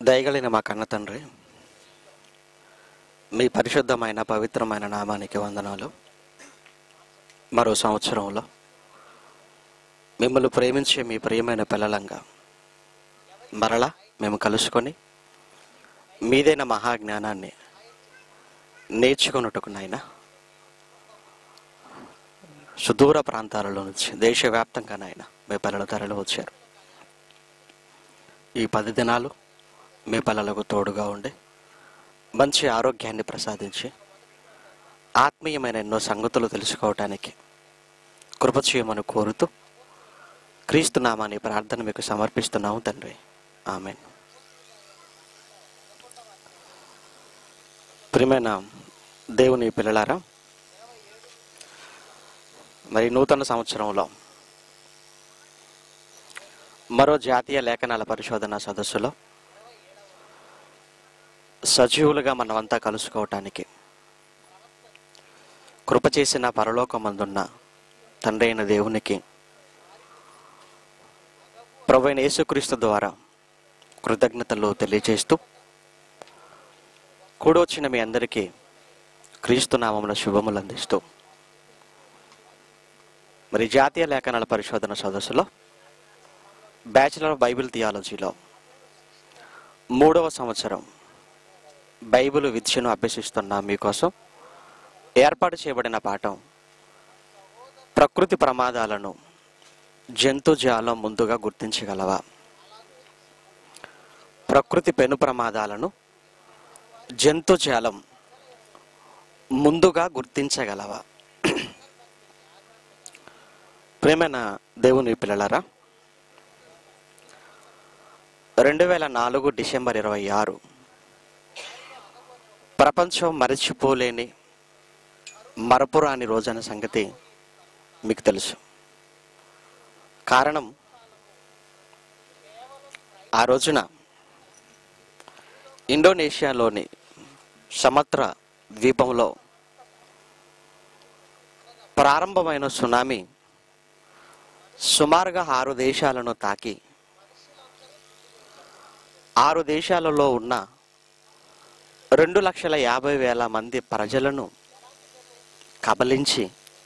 దయగలిగిన మా కన్న తండ్రి, మీ పరిశుద్ధమైన పవిత్రమైన నామానికి వందనాలు. మరో సంవత్సరంలో మిమ్మల్ని ప్రేమించే మీ ప్రియమైన పిల్లలంగా మరలా మేము కలుసుకొని మీదైన మహాజ్ఞానాన్ని నేర్చుకున్నట్టుకు నాయన, సుదూర ప్రాంతాలలో నుంచి దేశవ్యాప్తంగా నాయన మీ పిల్లలు తరలి వచ్చారు. ఈ 10 దినాలు మీ పిల్లలకు తోడుగా ఉండి మంచి ఆరోగ్యాన్ని ప్రసాదించి ఆత్మీయమైన ఎన్నో సంగతులు తెలుసుకోవటానికి కృప చేయమని కోరుతూ క్రీస్తు నామాన్ని ప్రార్థన మీకు సమర్పిస్తున్నాము తండ్రి. ఆమేన్. ప్రియమైన దేవుని పిల్లలారా, మరి నూతన సంవత్సరంలో మరో జాతీయ లేఖనాల పరిశోధన సదస్సులో సజీవులుగా మనమంతా కలుసుకోవటానికి కృప చేసిన పరలోకమందున్న తండ్రి అయిన దేవునికి ప్రభువైన యేసుక్రీస్తు ద్వారా కృతజ్ఞతలు తెలియజేస్తూ కూడొచ్చిన మీ అందరికీ క్రీస్తు నామమున శుభములు అందిస్తూ మరి జాతీయ లేఖనాల పరిశోధన సదస్సులో బ్యాచిలర్ ఆఫ్ బైబిల్ థియాలజీలో 3వ సంవత్సరం బైబిల్ విద్యను అభ్యసిస్తున్న మీకోసం ఏర్పాటు చేయబడిన పాఠం ప్రకృతి ప్రమాదాలను జంతుజాలం ముందుగా గుర్తించగలవా. ప్రకృతి పెను ప్రమాదాలను జంతుజాలం ముందుగా గుర్తించగలవా. ప్రియమైన దేవుని పిల్లలారా, 2004 డిసెంబర్ 26 ప్రపంచం మరచిపోలేని మరపురాని రోజైన సంగతి మీకు తెలుసు. కారణం, ఆ రోజున ఇండోనేషియాలోని సమత్ర ద్వీపంలో ప్రారంభమైన సునామీ సుమారుగా 6 దేశాలను తాకి 6 దేశాలలో ఉన్న 2,50,000 మంది ప్రజలను కబలించి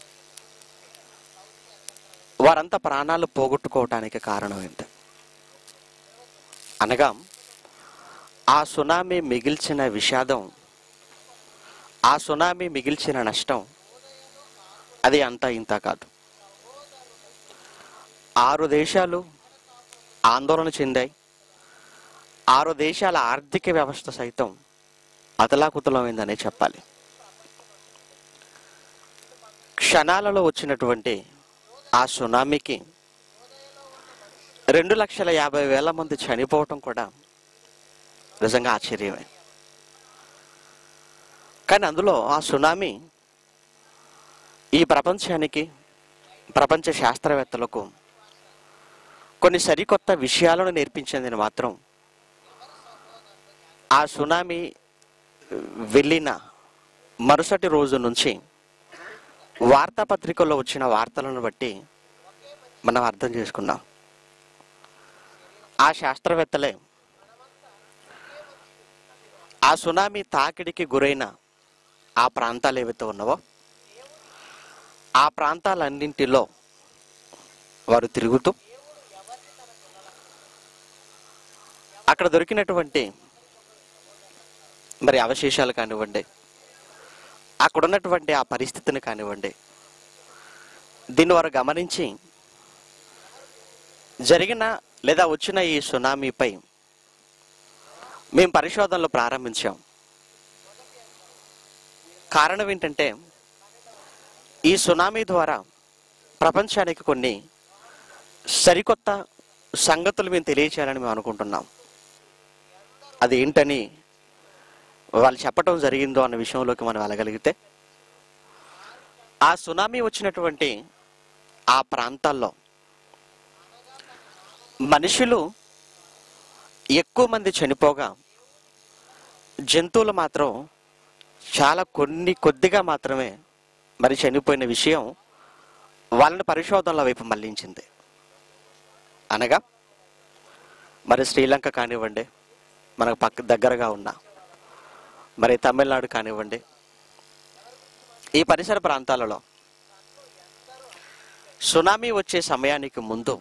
వారంతా ప్రాణాలు పోగొట్టుకోవటానికి కారణం ఏంటి అనగా, ఆ సునామీ మిగిల్చిన విషాదం, ఆ సునామీ మిగిల్చిన నష్టం అది అంతా ఇంత కాదు. 6 దేశాలు ఆందోళన చెందాయి. 6 దేశాల ఆర్థిక వ్యవస్థ సైతం అతలాకుతలమైందనే చెప్పాలి. క్షణాలలో వచ్చినటువంటి ఆ సునామీకి 2,50,000 మంది చనిపోవటం కూడా నిజంగా ఆశ్చర్యమే. కానీ అందులో ఆ సునామీ ఈ ప్రపంచానికి, ప్రపంచ శాస్త్రవేత్తలకు కొన్ని సరికొత్త విషయాలను నేర్పించిందని మాత్రం ఆ సునామీ వెళ్ళిన మరుసటి రోజు నుంచి వార్తాపత్రికల్లో వచ్చిన వార్తలను బట్టి మనం అర్థం చేసుకున్నాం. ఆ శాస్త్రవేత్తలే ఆ సునామీ తాకిడికి గురైన ఆ ప్రాంతాలు ఏవైతే ఉన్నావో ఆ ప్రాంతాలన్నింటిలో వారు తిరుగుతూ అక్కడ దొరికినటువంటి మరి అవశేషాలు కానివ్వండి, అక్కడ ఉన్నటువంటి ఆ పరిస్థితిని కానివ్వండి, దీన్ని వారు గమనించి జరిగిన లేదా వచ్చిన ఈ సునామీపై మేము పరిశోధనలు ప్రారంభించాం. కారణం ఏంటంటే, ఈ సునామీ ద్వారా ప్రపంచానికి కొన్ని సరికొత్త సంగతులు మేము తెలియచేయాలని మేము అనుకుంటున్నాం. అది ఏంటని వాళ్ళు చెప్పటం జరిగిందో అన్న విషయంలోకి మనం వెళ్ళగలిగితే, ఆ సునామీ వచ్చినటువంటి ఆ ప్రాంతాల్లో మనుషులు ఎక్కువ మంది చనిపోగా జంతువులు మాత్రం చాలా కొద్దిగా మాత్రమే మరి చనిపోయిన విషయం వాళ్ళని పరిశోధనల వైపు మళ్లించింది. అనగా మరి శ్రీలంక కానివ్వండి, మనకు దగ్గరగా ఉన్న మరి తమిళనాడు కానివ్వండి, ఈ పరిసర ప్రాంతాలలో సునామీ వచ్చే సమయానికి ముందు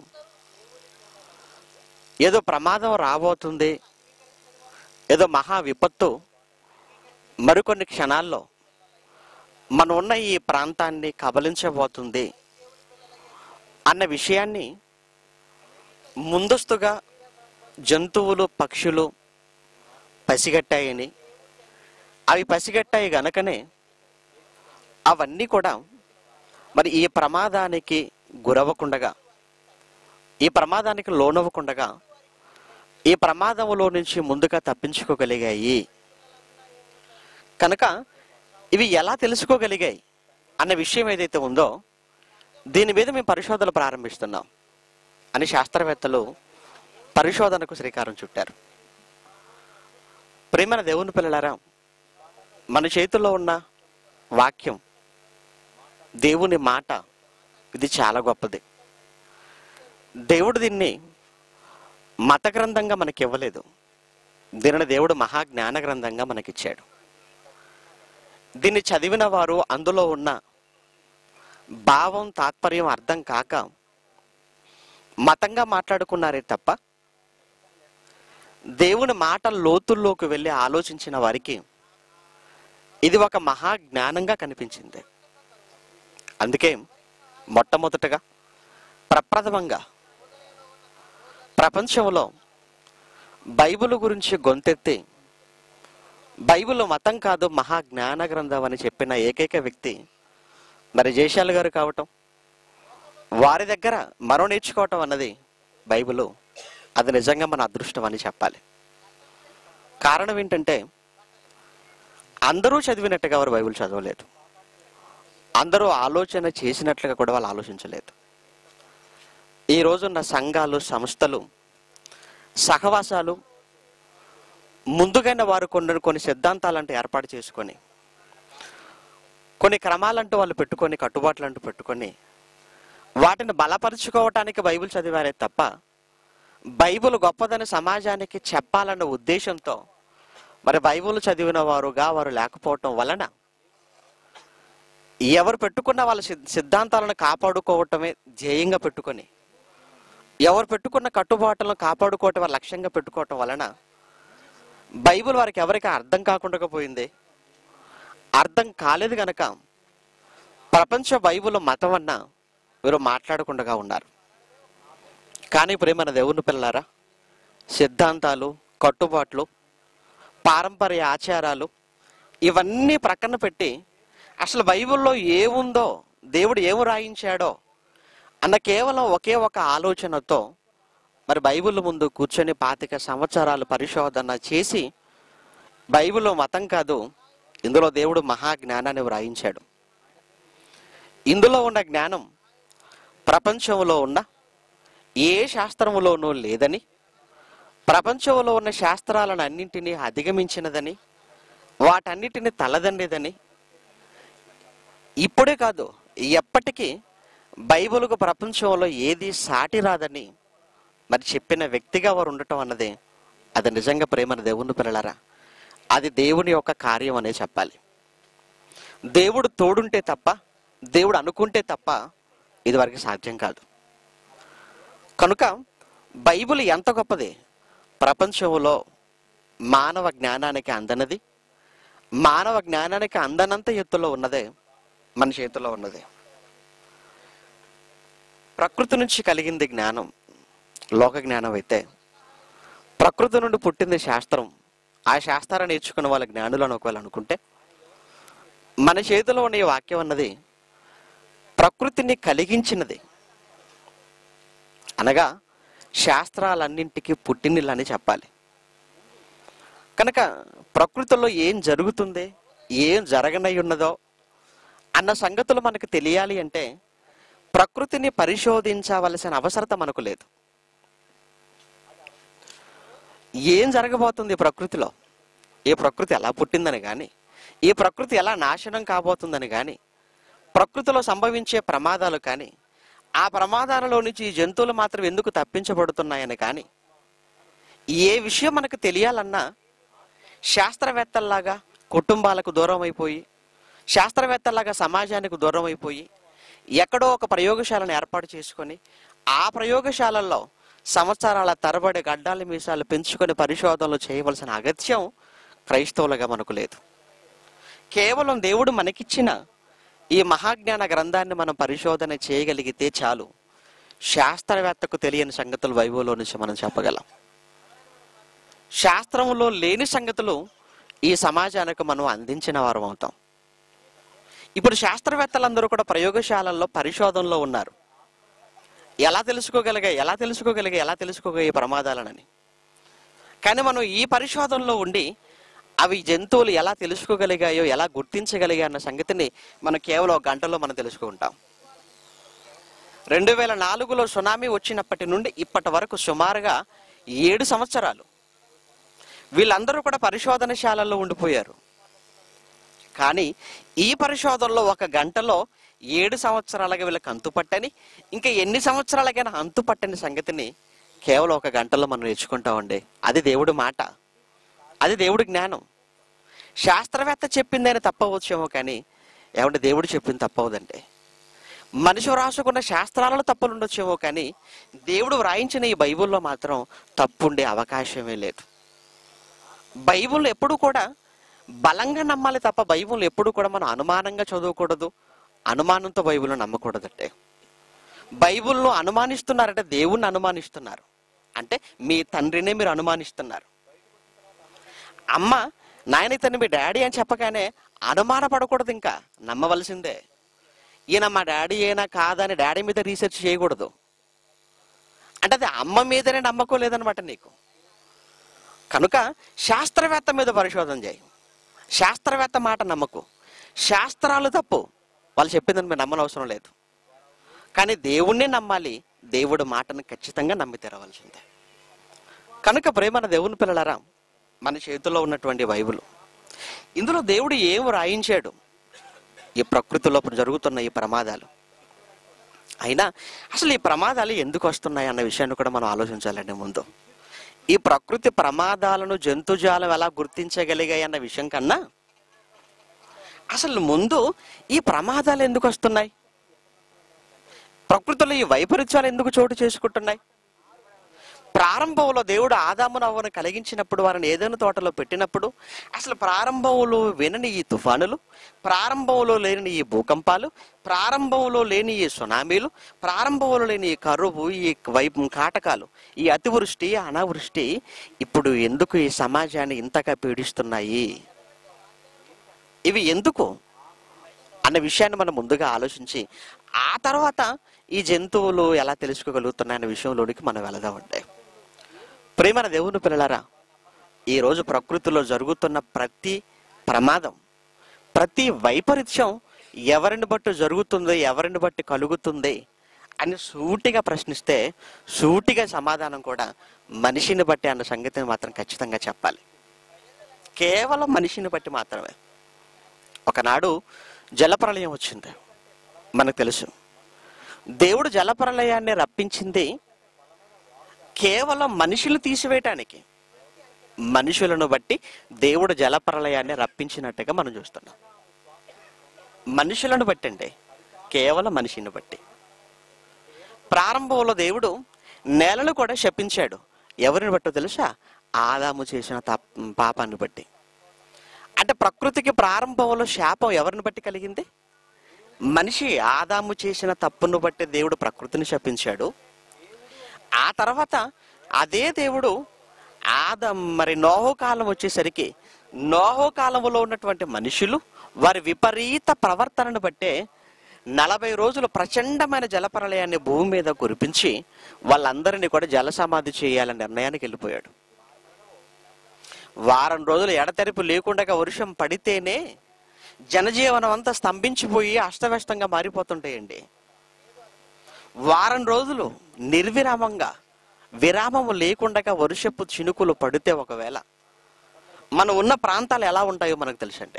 ఏదో ప్రమాదం రాబోతుంది, ఏదో మహా విపత్తు మరికొన్ని క్షణాల్లో మనం ఉన్న ఈ ప్రాంతాన్ని కబలించబోతుంది అన్న విషయాన్ని ముందస్తుగా జంతువులు, పక్షులు పసిగట్టాయని, అవి పసిగట్టాయి గనకనే అవన్నీ కూడా మరి ఈ ప్రమాదానికి గురవ్వకుండగా, ఈ ప్రమాదానికి లోనవ్వకుండగా ఈ ప్రమాదంలో నుంచి ముందుగా తప్పించుకోగలిగాయి. కనుక ఇవి ఎలా తెలుసుకోగలిగాయి అన్న విషయం ఏదైతే ఉందో దీని మీద మేము పరిశోధనలు ప్రారంభిస్తున్నాం అని శాస్త్రవేత్తలు పరిశోధనకు శ్రీకారం చుట్టారు. ప్రియమైన దేవుని పిల్లలారా, మన చేతుల్లో ఉన్న వాక్యం, దేవుని మాట, ఇది చాలా గొప్పది. దేవుడు దీన్ని మత గ్రంథంగా మనకి ఇవ్వలేదు. దీనిని దేవుడు మహాజ్ఞాన గ్రంథంగా మనకిచ్చాడు. దీన్ని చదివిన వారు అందులో ఉన్న భావం, తాత్పర్యం అర్థం కాక మతంగా మాట్లాడుకున్నారే తప్ప దేవుని మాట లోతుల్లోకి వెళ్ళి ఆలోచించిన వారికి ఇది ఒక మహాజ్ఞానంగా కనిపించింది. అందుకే మొట్టమొదటగా ప్రప్రథమంగా ప్రపంచంలో బైబిల్ గురించి గొంతెత్తి బైబిల్ మతం కాదు మహాజ్ఞాన గ్రంథం అని చెప్పిన ఏకైక వ్యక్తి మరి జయశాలి గారు కావటం, వారి దగ్గర మనం నేర్చుకోవటం అన్నది బైబిల్, అది నిజంగా మన అదృష్టం అని చెప్పాలి. కారణం ఏంటంటే అందరూ చదివినట్టుగా వారు బైబిల్ చదవలేదు, అందరూ ఆలోచన చేసినట్లుగా కూడా వాళ్ళు ఆలోచించలేదు. ఈ రోజున్న సంఘాలు, సంస్థలు, సహవాసాలు ముందుగానే వారు కొన్ని సిద్ధాంతాలంటూ ఏర్పాటు చేసుకొని, కొన్ని క్రమాలంటూ వాళ్ళు పెట్టుకొని, కట్టుబాట్లు అంటూ పెట్టుకొని వాటిని బలపరుచుకోవటానికి బైబిల్ చదివారే తప్ప బైబిల్ గొప్పదని సమాజానికి చెప్పాలన్న ఉద్దేశంతో మరి బైబిల్ చదివిన వారుగా వారు లేకపోవటం వలన ఎవరు పెట్టుకున్న వాళ్ళ సిద్ధాంతాలను కాపాడుకోవటమే ధ్యేయంగా పెట్టుకొని, ఎవరు పెట్టుకున్న కట్టుబాట్లను కాపాడుకోవటం వారి లక్ష్యంగా పెట్టుకోవటం వలన బైబిల్ వారికి ఎవరికి అర్థం కాకుండా పోయింది. అర్థం కాలేదు గనక ప్రపంచ బైబిల్ మతం అన్న వీరు మాట్లాడకుండా ఉన్నారు. కానీ ప్రియమైన దేవుని పిల్లలారా, సిద్ధాంతాలు, కట్టుబాట్లు, పారంపర్య ఆచారాలు ఇవన్నీ ప్రక్కన పెట్టి అసలు బైబిల్లో ఏముందో, దేవుడు ఏమి రాయించాడో అన్న కేవలం ఒకే ఒక ఆలోచనతో మరి బైబిల్ ముందు కూర్చొని 25 సంవత్సరాలు పరిశోధన చేసి బైబిల్లో మతం కాదు, ఇందులో దేవుడు మహాజ్ఞానాన్ని వ్రాయించాడు. ఇందులో ఉన్న జ్ఞానం ప్రపంచంలో ఉన్న ఏ శాస్త్రములోనూ లేదని, ప్రపంచంలో ఉన్న శాస్త్రాలను అన్నింటినీ అధిగమించినదని, వాటన్నిటిని తలదన్నేదని, ఇప్పుడే కాదు ఎప్పటికీ బైబిల్కు ప్రపంచంలో ఏది సాటి రాదని మరి చెప్పిన వ్యక్తిగా వారు ఉండటం అన్నది అది నిజంగా ప్రేమ దేవుని పిల్లలారా, అది దేవుని యొక్క కార్యం అనే చెప్పాలి. దేవుడు తోడుంటే తప్ప, దేవుడు అనుకుంటే తప్ప ఇది వరకు సాధ్యం కాదు. కనుక బైబిల్ ఎంత గొప్పది, ప్రపంచంలో మానవ జ్ఞానానికి అందనది, మానవ జ్ఞానానికి అందనంత ఎత్తులో ఉన్నదే మన చేతిలో ఉన్నది. ప్రకృతి నుంచి కలిగింది జ్ఞానం, లోక జ్ఞానం అయితే ప్రకృతి నుండి పుట్టింది శాస్త్రం. ఆ శాస్త్రాన్ని నేర్చుకున్న వాళ్ళ జ్ఞానులను ఒకవేళ అనుకుంటే, మన చేతిలో ఉన్న ఈ వాక్యం అన్నది ప్రకృతిని కలిగించినది, అనగా శాస్త్రాలన్నింటికి పుట్టినిల్లని చెప్పాలి. కనుక ప్రకృతిలో ఏం జరుగుతుంది, ఏం జరగనై ఉన్నదో అన్న సంగతులు మనకు తెలియాలి అంటే ప్రకృతిని పరిశోధించవలసిన అవసరత మనకు లేదు. ఏం జరగబోతుంది ప్రకృతిలో, ఈ ప్రకృతి ఎలా పుట్టిందని కానీ, ఈ ప్రకృతి ఎలా నాశనం కాబోతుందని కానీ, ప్రకృతిలో సంభవించే ప్రమాదాలు కానీ, ఆ ప్రమాదాలలో నుంచి ఈ జంతువులు మాత్రం ఎందుకు తప్పించబడుతున్నాయని కానీ, ఏ విషయం మనకు తెలియాలన్నా శాస్త్రవేత్తల్లాగా కుటుంబాలకు దూరం అయిపోయి, శాస్త్రవేత్తల్లాగా సమాజానికి దూరం అయిపోయి, ఎక్కడో ఒక ప్రయోగశాలను ఏర్పాటు చేసుకొని ఆ ప్రయోగశాలల్లో సంవత్సరాల తరబడి గడ్డాలు మీసాలు పెంచుకొని పరిశోధనలు చేయవలసిన అగత్యం క్రైస్తవులుగా మనకు లేదు. కేవలం దేవుడు మనకిచ్చిన ఈ మహాజ్ఞాన గ్రంథాన్ని మనం పరిశోధన చేయగలిగితే చాలు, శాస్త్రవేత్తకు తెలియని సంగతులు బైబిల్లో నుంచి మనం చెప్పగలం. శాస్త్రంలో లేని సంగతులు ఈ సమాజానికి మనం అందించిన వారం అవుతాం. ఇప్పుడు శాస్త్రవేత్తలందరూ కూడా ప్రయోగశాలల్లో పరిశోధనలో ఉన్నారు. ఎలా తెలుసుకోగలిగే ప్రమాదాలనని. కానీ మనం ఈ పరిశోధనలో ఉండి అవి జంతువులు ఎలా తెలుసుకోగలిగాయో, ఎలా గుర్తించగలిగాయో అన్న సంగతిని మనం కేవలం 1 గంటలో మనం తెలుసుకుంటాం. 2004లో సునామీ వచ్చినప్పటి నుండి ఇప్పటి వరకు సుమారుగా 7 సంవత్సరాలు వీళ్ళందరూ కూడా పరిశోధనశాలల్లో ఉండిపోయారు. కానీ ఈ పరిశోధనలో 1 గంటలో 7 సంవత్సరాలుగా వీళ్ళకి అంతుపట్టని, ఇంకా ఎన్ని సంవత్సరాలకైనా అంతుపట్టని సంగతిని కేవలం 1 గంటలో మనం నేర్చుకుంటామండి. అది దేవుడి మాట, అది దేవుడి జ్ఞానం. శాస్త్రవేత్త చెప్పిందని తప్పవచ్చేమో, కానీ ఏమంటే దేవుడు చెప్పింది తప్పవదండి. మనిషి రాసుకున్న శాస్త్రాలలో తప్పులు ఉండొచ్చేమో, కానీ దేవుడు వ్రాయించిన ఈ బైబిల్లో మాత్రం తప్పుండే అవకాశమే లేదు. బైబిల్ ఎప్పుడు కూడా బలంగా నమ్మాలి తప్ప బైబిల్ ఎప్పుడు కూడా మనం అనుమానంగా చదవకూడదు, అనుమానంతో బైబిల్ను నమ్మకూడదంటే. బైబిల్ను అనుమానిస్తున్నారంటే దేవుణ్ణి అనుమానిస్తున్నారు, అంటే మీ తండ్రినే మీరు అనుమానిస్తున్నారు. అమ్మ నాయన ఇతను మీ డాడీ అని చెప్పగానే అనుమాన పడకూడదు, ఇంకా నమ్మవలసిందే. ఈయన మా డాడీ అయినా కాదని డాడీ మీద రీసెర్చ్ చేయకూడదు. అంటే అది అమ్మ మీదనే నమ్మకం లేదనమాట నీకు. కనుక శాస్త్రవేత్త మీద పరిశోధన చేయి, శాస్త్రవేత్త మాట నమ్మకు. శాస్త్రాలు తప్పు, వాళ్ళు చెప్పిందని మీరు నమ్మనవసరం లేదు. కానీ దేవుణ్ణి నమ్మాలి, దేవుడి మాటను ఖచ్చితంగా నమ్మి తెరవలసిందే. కనుక ప్రేమన దేవుని పిల్లలారా, మన చేతుల్లో ఉన్నటువంటి బైబిల్, ఇందులో దేవుడు ఏం రాయించాడు, ఈ ప్రకృతిలో జరుగుతున్న ఈ ప్రమాదాలు అయినా అసలు ఈ ప్రమాదాలు ఎందుకు వస్తున్నాయి అన్న విషయాన్ని కూడా మనం ఆలోచించాలండి. ముందు ఈ ప్రకృతి ప్రమాదాలను జంతుజాలం ఎలా గుర్తించగలిగాయి అన్న విషయం కన్నా అసలు ముందు ఈ ప్రమాదాలు ఎందుకు వస్తున్నాయి, ప్రకృతిలో ఈ వైపరీత్యాలు ఎందుకు చోటు చేసుకుంటున్నాయి. ప్రారంభంలో దేవుడు ఆదామును అవ్వను కలిగించినప్పుడు, వారిని ఏదైనా తోటలో పెట్టినప్పుడు అసలు ప్రారంభంలో వినని ఈ తుఫానులు, ప్రారంభంలో లేని ఈ భూకంపాలు, ప్రారంభంలో లేని ఈ సునామీలు, ప్రారంభంలో లేని ఈ కరువు, ఈ కాటకాలు, ఈ అతివృష్టి అనావృష్టి ఇప్పుడు ఎందుకు ఈ సమాజాన్ని ఇంతగా పీడిస్తున్నాయి, ఇవి ఎందుకు అన్న విషయాన్ని మనం ముందుగా ఆలోచించి ఆ తర్వాత ఈ జంతువులు ఎలా తెలుసుకోగలుగుతున్నాయన్న విషయంలోనికి మనం వెళదామంటే. ప్రేమన దేవుని పిల్లలారా, ఈరోజు ప్రకృతిలో జరుగుతున్న ప్రతి ప్రమాదం, ప్రతి వైపరీత్యం ఎవరిని బట్టి జరుగుతుంది, ఎవరిని బట్టి కలుగుతుంది అని సూటిగా ప్రశ్నిస్తే సూటిగా సమాధానం కూడా మనిషిని బట్టి అన్న సంగతిని మాత్రం ఖచ్చితంగా చెప్పాలి. కేవలం మనిషిని బట్టి మాత్రమే. ఒకనాడు జలప్రళయం వచ్చింది, మనకు తెలుసు. దేవుడు జలప్రళయాన్ని రప్పించింది కేవలం మనుషులు తీసివేయటానికి. మనుషులను బట్టి దేవుడు జలప్రళయాన్ని రప్పించినట్టుగా మనం చూస్తున్నాం. మనుషులను బట్టి అండి, కేవలం మనిషిని బట్టి. ప్రారంభంలో దేవుడు నేలను కూడా శపించాడు. ఎవరిని బట్టో తెలుసా? ఆదాము చేసిన పాపాన్ని బట్టి. అంటే ప్రకృతికి ప్రారంభంలో శాపం ఎవరిని బట్టి కలిగింది? మనిషి ఆదాము చేసిన తప్పును బట్టి దేవుడు ప్రకృతిని శపించాడు. ఆ తర్వాత అదే దేవుడు నోహు కాలం వచ్చేసరికి నోహు కాలంలో ఉన్నటువంటి మనుషులు వారి విపరీత ప్రవర్తనను బట్టే 40 రోజులు ప్రచండమైన జలప్రళయాన్ని భూమి మీద కురిపించి వాళ్ళందరినీ కూడా జల సమాధి చేయాలనే నిర్ణయానికి వెళ్ళిపోయాడు. వారం రోజులు ఎడతెరిపి లేకుండా వర్షం పడితేనే జనజీవనం అంతా స్తంభించిపోయి అస్తవ్యస్తంగా మారిపోతుంటాయండి. వారం రోజులు నిర్విరామంగా, విరామము లేకుండా వర్షపు చినుకులు పడితే ఒకవేళ మనం ఉన్న ప్రాంతాలు ఎలా ఉంటాయో మనకు తెలుసండి.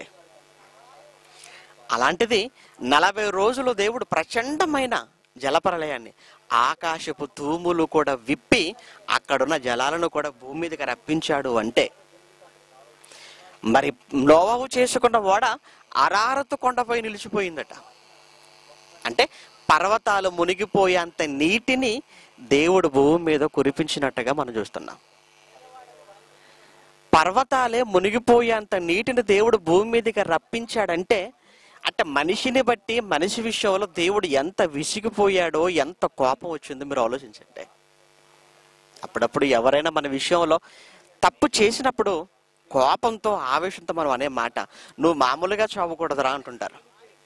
అలాంటిది 40 రోజులు దేవుడు ప్రచండమైన జలప్రళయాన్ని ఆకాశపు తూములు కూడా విప్పి అక్కడున్న జలాలను కూడా భూమి మీదకి రప్పించాడు అంటే, మరి నోవహు చేసుకున్న ఓడ అరారతు కొండపై నిలిచిపోయిందట. అంటే పర్వతాలు మునిగిపోయేంత నీటిని దేవుడు భూమి మీద కురిపించినట్టుగా మనం చూస్తున్నాం. పర్వతాలే మునిగిపోయేంత నీటిని దేవుడు భూమి మీదకి రప్పించాడంటే, అంటే మనిషిని బట్టి మనిషి విషయంలో దేవుడు ఎంత విసిగిపోయాడో, ఎంత కోపం వచ్చిందో మీరు ఆలోచించండి. అప్పుడప్పుడు ఎవరైనా మన విషయంలో తప్పు చేసినప్పుడు కోపంతో ఆవేశంతో మనం అనే మాట, నువ్వు మామూలుగా చావకూడదురా అంటుంటారు.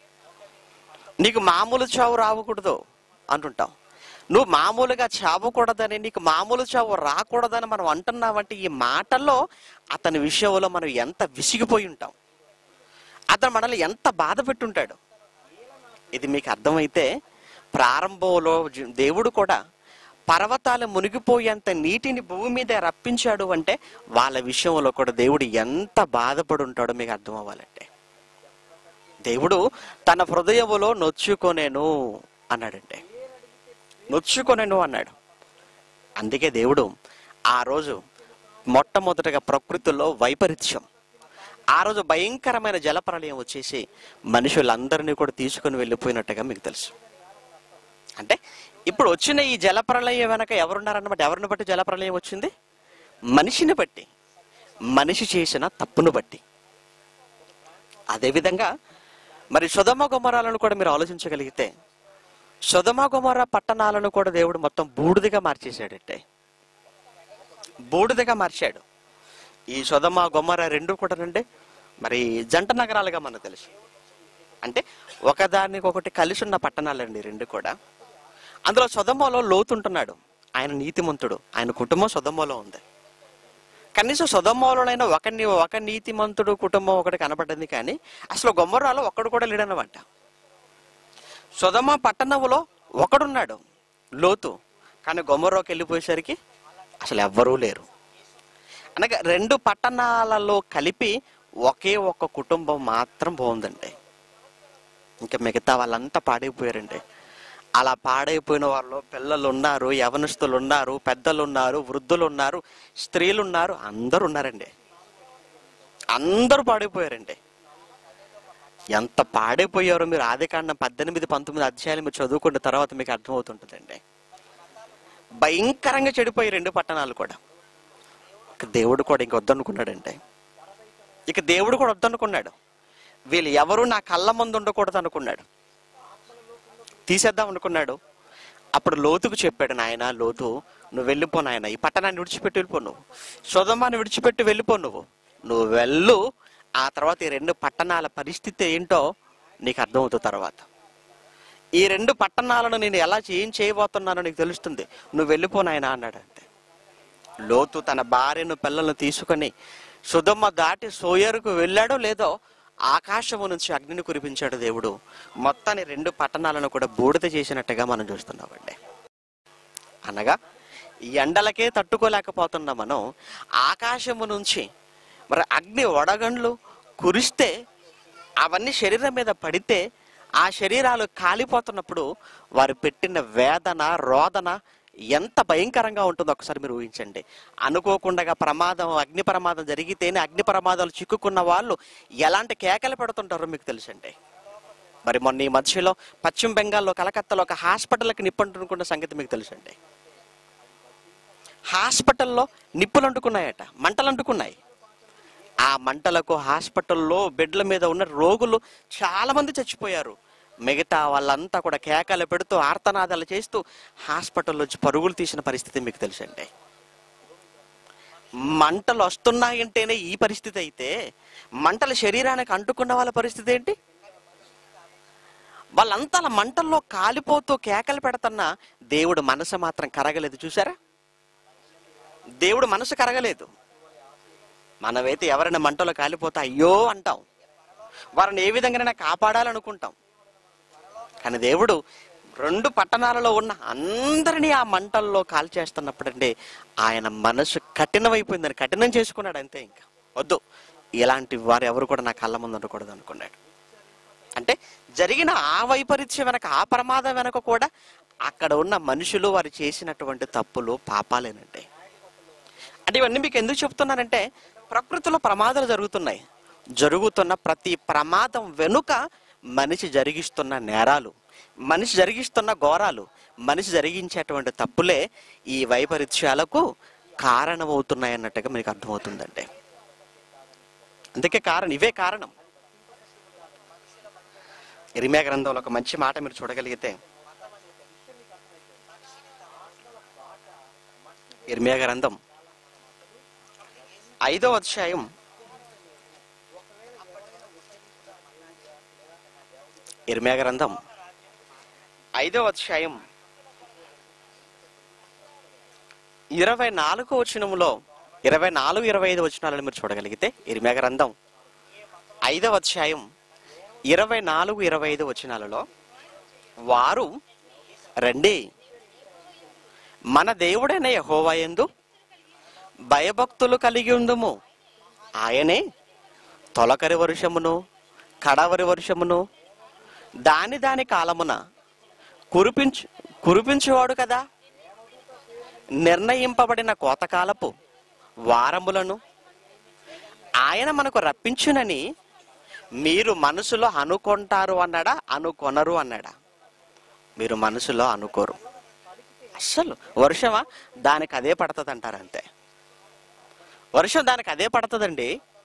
నీకు మామూలు చావు రావకూడదు అంటుంటాం. నువ్వు మామూలుగా చావకూడదని, నీకు మామూలు చావు రాకూడదని మనం అంటున్నావంటే ఈ మాటల్లో అతని విషయంలో మనం ఎంత విసిగిపోయి ఉంటాం, అతను మనల్ని ఎంత బాధ పెట్టుంటాడు. ఇది మీకు అర్థమైతే ప్రారంభంలో దేవుడు కూడా పర్వతాలు మునిగిపోయేంత నీటిని భూమి మీద రప్పించాడు అంటే వాళ్ళ విషయంలో కూడా దేవుడు ఎంత బాధపడి ఉంటాడో మీకు అర్థం అవ్వాలంటే, దేవుడు తన హృదయములో నొచ్చుకొనేను అన్నాడంటే, నొచ్చుకొనేను అన్నాడు. అందుకే దేవుడు ఆ రోజు మొట్టమొదటిగా ప్రకృతిలో వైపరీత్యం, ఆ రోజు భయంకరమైన జలప్రళయం వచ్చేసి మనుషులందరినీ కూడా తీసుకుని వెళ్ళిపోయినట్టుగా మీకు తెలుసు. అంటే ఇప్పుడు వచ్చిన ఈ జలప్రళయం వెనక ఎవరున్నారన్నమాట? ఎవరిని బట్టి జలప్రళయం వచ్చింది? మనిషిని బట్టి, మనిషి చేసిన తప్పును బట్టి. అదేవిధంగా మరి సొదొమ గొమొర్రాలను కూడా మీరు ఆలోచించగలిగితే, సొదొమ గొమొర్రా పట్టణాలను కూడా దేవుడు మొత్తం బూడిదగా మార్చేశాడంటే, బూడిదగా మార్చాడు. ఈ సొదొమ గొమొర్రా రెండు కూడా రండి మరి జంట నగరాలుగా మనకు తెలుసు. అంటే ఒకదానికొకటి కలిసి ఉన్న పట్టణాలండి రెండు కూడా. అందులో సొదొమలో లోతు ఉంటున్నాడు, ఆయన నీతిమంతుడు, ఆయన కుటుంబం సొదొమలో ఉంది. కనీసం సొదొమలోనైనా ఒక నీతిమంతుడు కుటుంబం ఒకటి కనబడింది, కానీ అసలు గొమొర్రాలో ఒక్కడు కూడా లేడన్నమాట. సొదొమ పట్టణంలో ఒకడున్నాడు లోతు, కానీ గొమొర్రాకి వెళ్ళిపోయేసరికి అసలు ఎవ్వరూ లేరు. అనగా రెండు పట్టణాలలో కలిపి ఒకే ఒక్క కుటుంబం మాత్రం బాగుందండి. ఇంకా మిగతా వాళ్ళంతా పాడైపోయారండి. అలా పాడైపోయిన వాళ్ళలో పిల్లలు ఉన్నారు, యవనస్తులు ఉన్నారు, పెద్దలు ఉన్నారు, వృద్ధులు ఉన్నారు, స్త్రీలు ఉన్నారు, అందరూ ఉన్నారండి. అందరూ పాడైపోయారండి. ఎంత పాడైపోయారో మీరు ఆదికాండం 18-19 అధ్యాయాలు మీరు చదువుకున్న తర్వాత మీకు అర్థమవుతుంటుందండి. భయంకరంగా చెడిపోయి రెండు పట్టణాలు కూడా. దేవుడు కూడా ఇంక వద్దనుకున్నాడంటే, ఇక దేవుడు కూడా వద్దనుకున్నాడు. వీళ్ళు ఎవరు నా కళ్ళ ముందు ఉండకూడదు అనుకున్నాడు, తీసేద్దాం అనుకున్నాడు. అప్పుడు లోతుకు చెప్పాడు, నాయన లోతు, నువ్వు వెళ్ళిపో నాయన, ఈ పట్టణాన్ని విడిచిపెట్టి వెళ్ళిపో, నువ్వు సొదొమని విడిచిపెట్టి వెళ్ళిపో, నువ్వు వెళ్ళు. ఆ తర్వాత ఈ రెండు పట్టణాల పరిస్థితి ఏంటో నీకు అర్థమవుతుంది. తర్వాత ఈ రెండు పట్టణాలను నేను ఏం చేయబోతున్నానో నీకు తెలుస్తుంది, నువ్వు వెళ్ళిపో నాయన అన్నాడు. అంతే. లోతు తన భార్యను పిల్లలను తీసుకొని సొదొమ దాటి సోయరుకు వెళ్ళాడో లేదో ఆకాశము నుంచి అగ్నిని కురిపించాడు దేవుడు. మొత్తాన్ని రెండు పట్టణాలను కూడా బూడిద చేసినట్టుగా మనం చూస్తున్నామండి. అనగా ఈ ఎండలకే తట్టుకోలేకపోతున్నా మనం, ఆకాశము నుంచి మరి అగ్ని వడగండ్లు కురిస్తే అవన్నీ శరీరం మీద పడితే ఆ శరీరాలు కాలిపోతున్నప్పుడు వారు పెట్టిన వేదన, రోదన ఎంత భయంకరంగా ఉంటుందో ఒకసారి మీరు ఊహించండి. అనుకోకుండా ప్రమాదం, అగ్ని ప్రమాదం జరిగితేనే అగ్ని ప్రమాదాలు చిక్కుకున్న వాళ్ళు ఎలాంటి కేకలు పెడుతుంటారో మీకు తెలుసండి. మరి మొన్న ఈ మధ్యలో పశ్చిమ బెంగాల్లో కలకత్తాలో ఒక హాస్పిటల్కి నిప్పంటుకున్న సంగతి మీకు తెలుసండి. హాస్పిటల్లో నిప్పులు అంటుకున్నాయట, మంటలు అంటుకున్నాయి. ఆ మంటలకు హాస్పిటల్లో బెడ్ల మీద ఉన్న రోగులు చాలా మంది చచ్చిపోయారు. మిగతా వాళ్ళంతా కూడా కేకలు పెడుతూ ఆర్తనాదాలు చేస్తూ హాస్పిటల్లో పరుగులు తీసిన పరిస్థితి మీకు తెలుసండి. మంటలు వస్తున్నాయంటేనే ఈ పరిస్థితి అయితే మంటల శరీరానికి అంటుకున్న వాళ్ళ పరిస్థితి ఏంటి? వాళ్ళంతా మంటల్లో కాలిపోతూ కేకలు పెడుతున్నా దేవుడు మనసు మాత్రం కరగలేదు. చూసారా, దేవుడు మనసు కరగలేదు. మనమైతే ఎవరైనా మంటలో కాలిపోతే అయ్యో అంటాం, వారిని ఏ విధంగానైనా కాపాడాలనుకుంటాం. కానీ దేవుడు రెండు పట్టణాలలో ఉన్న అందరినీ ఆ మంటల్లో కాల్చేస్తున్నప్పుడంటే ఆయన మనసు కఠినమైపోయిందని కఠినం చేసుకున్నాడు. అంతే, ఇంకా వద్దు, ఇలాంటి వారు ఎవరు కూడా నా కళ్ళ ముందు ఉండకూడదు అనుకున్నాడు. అంటే జరిగిన ఆ వైపరీత్యం వెనక, ఆ ప్రమాదం వెనక కూడా అక్కడ ఉన్న మనుషులు వారు చేసినటువంటి తప్పులు పాపాలేనండి. అంటే ఇవన్నీ మీకు ఎందుకు చెప్తున్నానంటే, ప్రకృతిలో ప్రమాదాలు జరుగుతున్నాయి. జరుగుతున్న ప్రతి ప్రమాదం వెనుక మనిషి జరిగిస్తున్న నేరాలు, మనిషి జరిగిస్తున్న ఘోరాలు, మనిషి జరిగించేటువంటి తప్పులే ఈ వైపరీత్యాలకు కారణమవుతున్నాయి అన్నట్టుగా మీకు అర్థమవుతుందండి. అందుకే ఇవే కారణం. ఇర్మీయా గ్రంథంలో ఒక మంచి మాట మీరు చూడగలిగితే, ఇర్మీయా గ్రంథం 5వ అధ్యాయం 24వ వచనములో 24-25 వచనాలను మీరు చూడగలిగితే, ఇర్మీయా గ్రంథం 5వ అధ్యాయం 24-25 వచనాలలో, వారు రండి మన దేవుడైన యెహోవా యందు భయభక్తులు కలిగి ఉందుము, ఆయనే తొలకరి వర్షమును కడవరి వర్షమును దాని కాలమున కురిపించువాడు కదా, నిర్ణయింపబడిన కోతకాలపు వారములను ఆయన మనకు రప్పించునని మీరు మనసులో అనుకుంటారు అన్నాడా, అనుకొనరు అన్నాడా? మీరు మనసులో అనుకోరు. అస్సలు వర్షమా దానికి అదే పడుతుంది అంటారు అంతే. వర్షం దానికి అదే పడుతుందండి.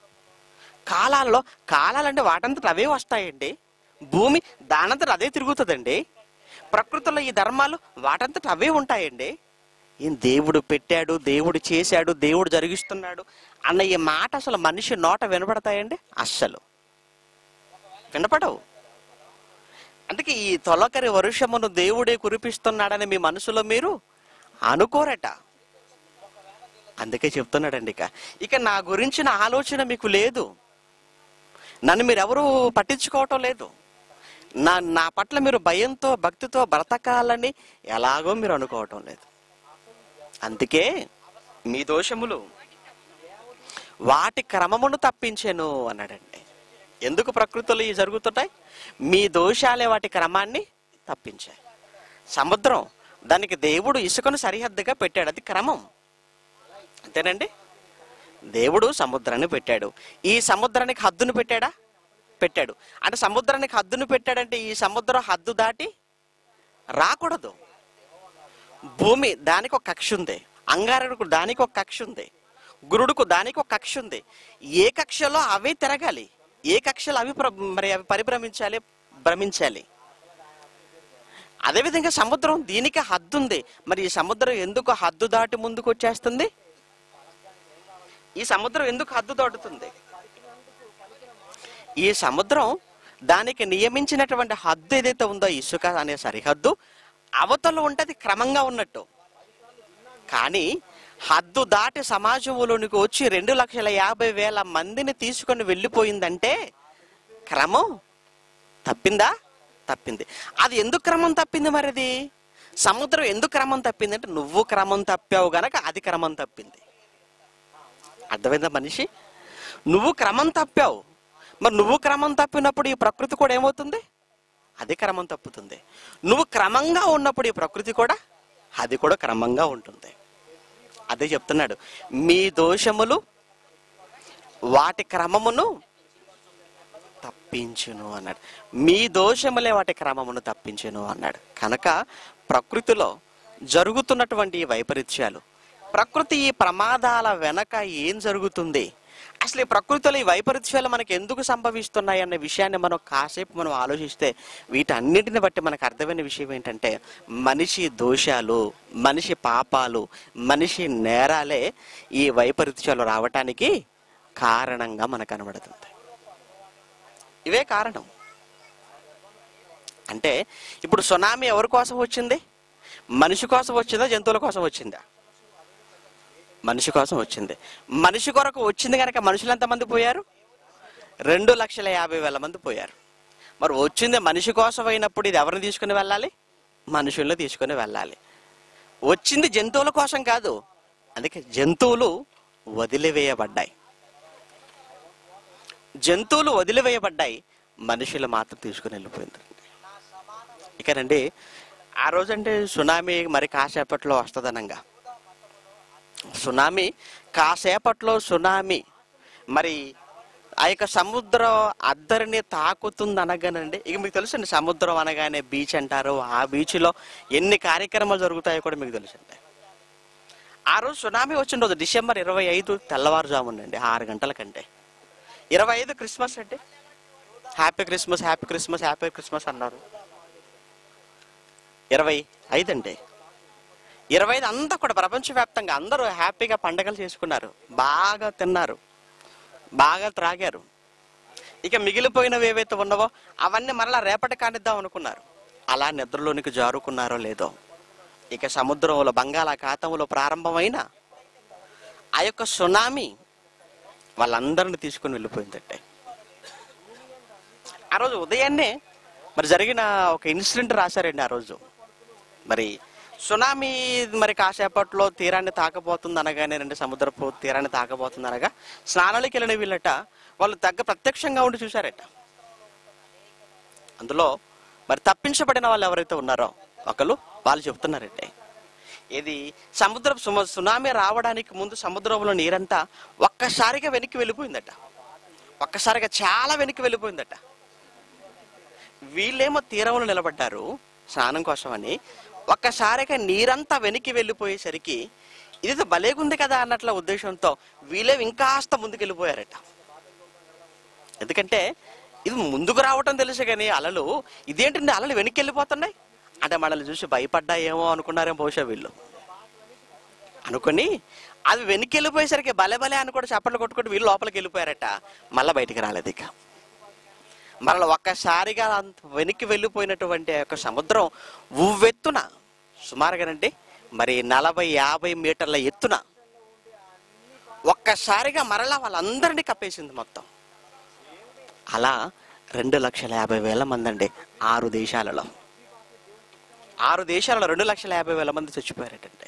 కాలాలంటే వాటంతట అవే వస్తాయండి. భూమి దానంతట అదే తిరుగుతుందండి. ప్రకృతిలో ఈ ధర్మాలు వాటంతట అవే ఉంటాయండి. ఏం దేవుడు పెట్టాడు, దేవుడు చేశాడు, దేవుడు జరిగిస్తున్నాడు అన్న ఈ మాట అసలు మనిషి నోట వినపడతాయండి? అస్సలు వినపడవు. అందుకే ఈ తొలకరి వర్షమును దేవుడే కురిపిస్తున్నాడని మీ మనసులో మీరు అనుకోరట. అందుకే చెప్తున్నాడండి, ఇక నా గురించిన ఆలోచన మీకు లేదు, నన్ను మీరు ఎవరు పట్టించుకోవటం లేదు, నా పట్ల మీరు భయంతో భక్తితో బ్రతకాలని ఎలాగో మీరు అనుకోవటం లేదు. అందుకే మీ దోషములు వాటి క్రమమును తప్పించెను అన్నాడండి. ఎందుకు ప్రకృతిలో ఇవి జరుగుతుంటాయి? మీ దోషాలే వాటి క్రమాన్ని తప్పించాయి. సముద్రం, దానికి దేవుడు ఇసుకను సరిహద్దుగా పెట్టాడు, అది క్రమం. అంతేనండి. దేవుడు సముద్రాన్ని పెట్టాడు, ఈ సముద్రానికి హద్దును పెట్టాడా? పెట్టాడు. అంటే సముద్రానికి హద్దును పెట్టాడంటే ఈ సముద్రం హద్దు దాటి రాకూడదు. భూమి దానికి ఒక కక్ష ఉంది, అంగారకుడు దానికి ఒక కక్ష ఉంది, గురుడుకు దానికి ఒక కక్ష ఉంది. ఏ కక్షలో అవే తిరగాలి, ఏ కక్షలో అవి పరిభ్రమించాలి, భ్రమించాలి. అదేవిధంగా సముద్రం దీనికి హద్దు ఉంది. మరి ఈ సముద్రం ఎందుకు హద్దు దాటి ముందుకు వచ్చేస్తుంది? ఈ సముద్రం ఎందుకు హద్దు దాటుతుంది? ఈ సముద్రం దానికి నియమించినటువంటి హద్దు ఏదైతే ఉందో, ఇసుక అనే సరిహద్దు అవతల ఉంటది క్రమంగా ఉన్నట్టు. కానీ హద్దు దాటి సమాజంలోనికి వచ్చి 2,50,000 మందిని తీసుకొని వెళ్ళిపోయిందంటే క్రమం తప్పిందా? తప్పింది. అది ఎందుకు క్రమం తప్పింది? మరి అది సముద్రం ఎందుకు క్రమం తప్పింది అంటే, నువ్వు క్రమం తప్పావు గనక అది క్రమం తప్పింది. అర్థమైందా మనిషి? నువ్వు క్రమం తప్పావు, మరి నువ్వు క్రమం తప్పినప్పుడు ఈ ప్రకృతి కూడా ఏమవుతుంది? అది క్రమం తప్పుతుంది. నువ్వు క్రమంగా ఉన్నప్పుడు ఈ ప్రకృతి కూడా అది కూడా క్రమంగా ఉంటుంది. అదే చెప్తున్నాడు, మీ దోషములు వాటి క్రమమును తప్పించును అన్నాడు. మీ దోషములే వాటి క్రమమును తప్పించును అన్నాడు. కనుక ప్రకృతిలో జరుగుతున్నటువంటి ఈ వైపరీత్యాలు, ప్రకృతి ఈ ప్రమాదాల వెనక ఏం జరుగుతుంది, అసలు ఈ ప్రకృతిలో ఈ వైపరీత్యాలు మనకు ఎందుకు సంభవిస్తున్నాయి అనే విషయాన్ని మనం ఆలోచిస్తే వీటన్నిటిని బట్టి మనకు అర్థమైన విషయం ఏంటంటే, మనిషి దోషాలు, మనిషి పాపాలు, మనిషి నేరాలే ఈ వైపరీత్యాలు రావటానికి కారణంగా మనకు కనబడుతుంది. ఇవే కారణం. అంటే ఇప్పుడు సునామీ ఎవరి కోసం వచ్చింది? మనిషి కోసం వచ్చిందా, జంతువుల కోసం వచ్చిందా? మనిషి కోసం వచ్చింది. మనిషి కొరకు వచ్చింది కనుక మనుషులు ఎంతమంది పోయారు? 2,50,000 మంది పోయారు. మరి వచ్చింది మనిషి కోసం అయినప్పుడు ఇది ఎవరిని తీసుకుని వెళ్ళాలి? మనుషుల్ని తీసుకుని వెళ్ళాలి. వచ్చింది జంతువుల కోసం కాదు. అందుకే జంతువులు వదిలివేయబడ్డాయి. జంతువులు వదిలివేయబడ్డాయి, మనుషులు మాత్రం తీసుకుని వెళ్ళిపోయింది. ఇకనండి ఆ రోజంటే సునామీ మరి కాసేపట్లో వస్తుందనంగా, సునామీ కాసేపట్లో సునామీ మరి ఆ యొక్క సముద్రం అద్దరిని తాకుతుంది అనగానండి. ఇక మీకు తెలుసండి, సముద్రం అనగానే బీచ్ అంటారు. ఆ బీచ్లో ఎన్ని కార్యక్రమాలు జరుగుతాయో కూడా మీకు తెలుసండి. ఆ రోజు సునామీ వచ్చిన రోజు డిసెంబర్ 25 తెల్లవారుజామునండి 6 గంటల కంటే. 25 క్రిస్మస్ అండి. Happy Christmas, happy Christmas, happy Christmas అన్నారు. 25 అండి. 25 అంతా కూడా ప్రపంచవ్యాప్తంగా అందరూ హ్యాపీగా పండగలు చేసుకున్నారు, బాగా తిన్నారు, బాగా త్రాగారు. ఇక మిగిలిపోయినవి ఏవైతే ఉన్నావో అవన్నీ మరలా రేపటి కానిద్దాం అనుకున్నారు. అలా నిద్రలోనికి జారుకున్నారో లేదో, ఇక సముద్రంలో బంగాళాఖాతంలో ప్రారంభమైన ఆ యొక్క సునామీ వాళ్ళందరిని తీసుకుని వెళ్ళిపోయిందంటే. ఆ రోజు ఉదయాన్నే మరి జరిగిన ఒక ఇన్సిడెంట్ రాశారండి. ఆ రోజు మరి సునామీ మరి కాసేపట్లో తీరాన్ని తాకబోతుంది అనగానే, రెండు సముద్రపు తీరాన్ని తాకబోతుంది అనగా స్నానాలకు వెళ్ళిన వీళ్ళట వాళ్ళు ప్రత్యక్షంగా ఉండి చూశారట. అందులో మరి తప్పించబడిన వాళ్ళు ఎవరైతే ఉన్నారో ఒకళ్ళు వాళ్ళు చెప్తున్నారంటే, ఇది సునామీ రావడానికి ముందు సముద్రంలో నీరంతా ఒక్కసారిగా వెనక్కి వెళ్ళిపోయిందట. ఒక్కసారిగా చాలా వెనక్కి వెళ్ళిపోయిందట. వీళ్ళేమో తీరంలో నిలబడ్డారు స్నానం కోసమని. ఒక్కసారిగా నీరంతా వెనక్కి వెళ్ళిపోయేసరికి ఇది భలేగుంది కదా అన్నట్ల ఉద్దేశంతో వీళ్ళే ఇంకాస్త ముందుకు వెళ్ళిపోయారట. ఎందుకంటే ఇది ముందుకు రావటం తెలుసు కానీ అలలు ఇదేంటండి అలలు వెనక్కి వెళ్ళిపోతున్నాయి అంటే మనల్ని చూసి భయపడ్డాయేమో అనుకున్నారేమో బహుశా వీళ్ళు. అనుకుని అవి వెనక్కి వెళ్ళిపోయేసరికి భలే భలే అని కూడా చప్పట్లు కొట్టుకుంటూ వీళ్ళు లోపలికి వెళ్ళిపోయారట. మళ్ళీ బయటికి రాలేదు. ఇక మరలా ఒక్కసారిగా వెనక్కి వెళ్ళిపోయినటువంటి యొక్క సముద్రం ఉవ్వెత్తున సుమారుగానండి మరి 40-50 మీటర్ల ఎత్తున ఒక్కసారిగా మరలా వాళ్ళందరినీ కప్పేసింది మొత్తం. అలా 2,50,000 మంది అండి. 6 దేశాలలో 2,50,000 మంది చచ్చిపోయారటండి.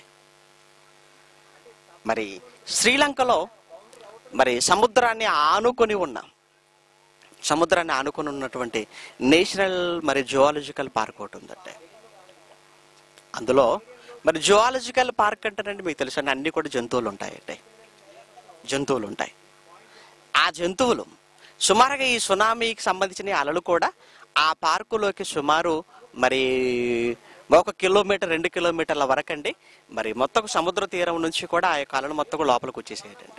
మరి శ్రీలంకలో మరి సముద్రాన్ని ఆనుకొని ఉన్నటువంటి నేషనల్ మరి జువాలజికల్ పార్క్ ఒకటి ఉందండి. అందులో మరి జువాలజికల్ పార్క్ అంటేనండి మీకు తెలుసు అండి, అన్ని కూడా జంతువులు ఉంటాయండి. జంతువులు ఉంటాయి. ఆ జంతువులు సుమారుగా ఈ సునామీకి సంబంధించిన అలలు కూడా ఆ పార్కులోకి సుమారు మరి 1 కిలోమీటర్ 2 కిలోమీటర్ల వరకు అండి మరి మొత్తం సముద్ర తీరం నుంచి కూడా ఆ యొక్క అలలు మొత్తం లోపలికి వచ్చేసేయండి.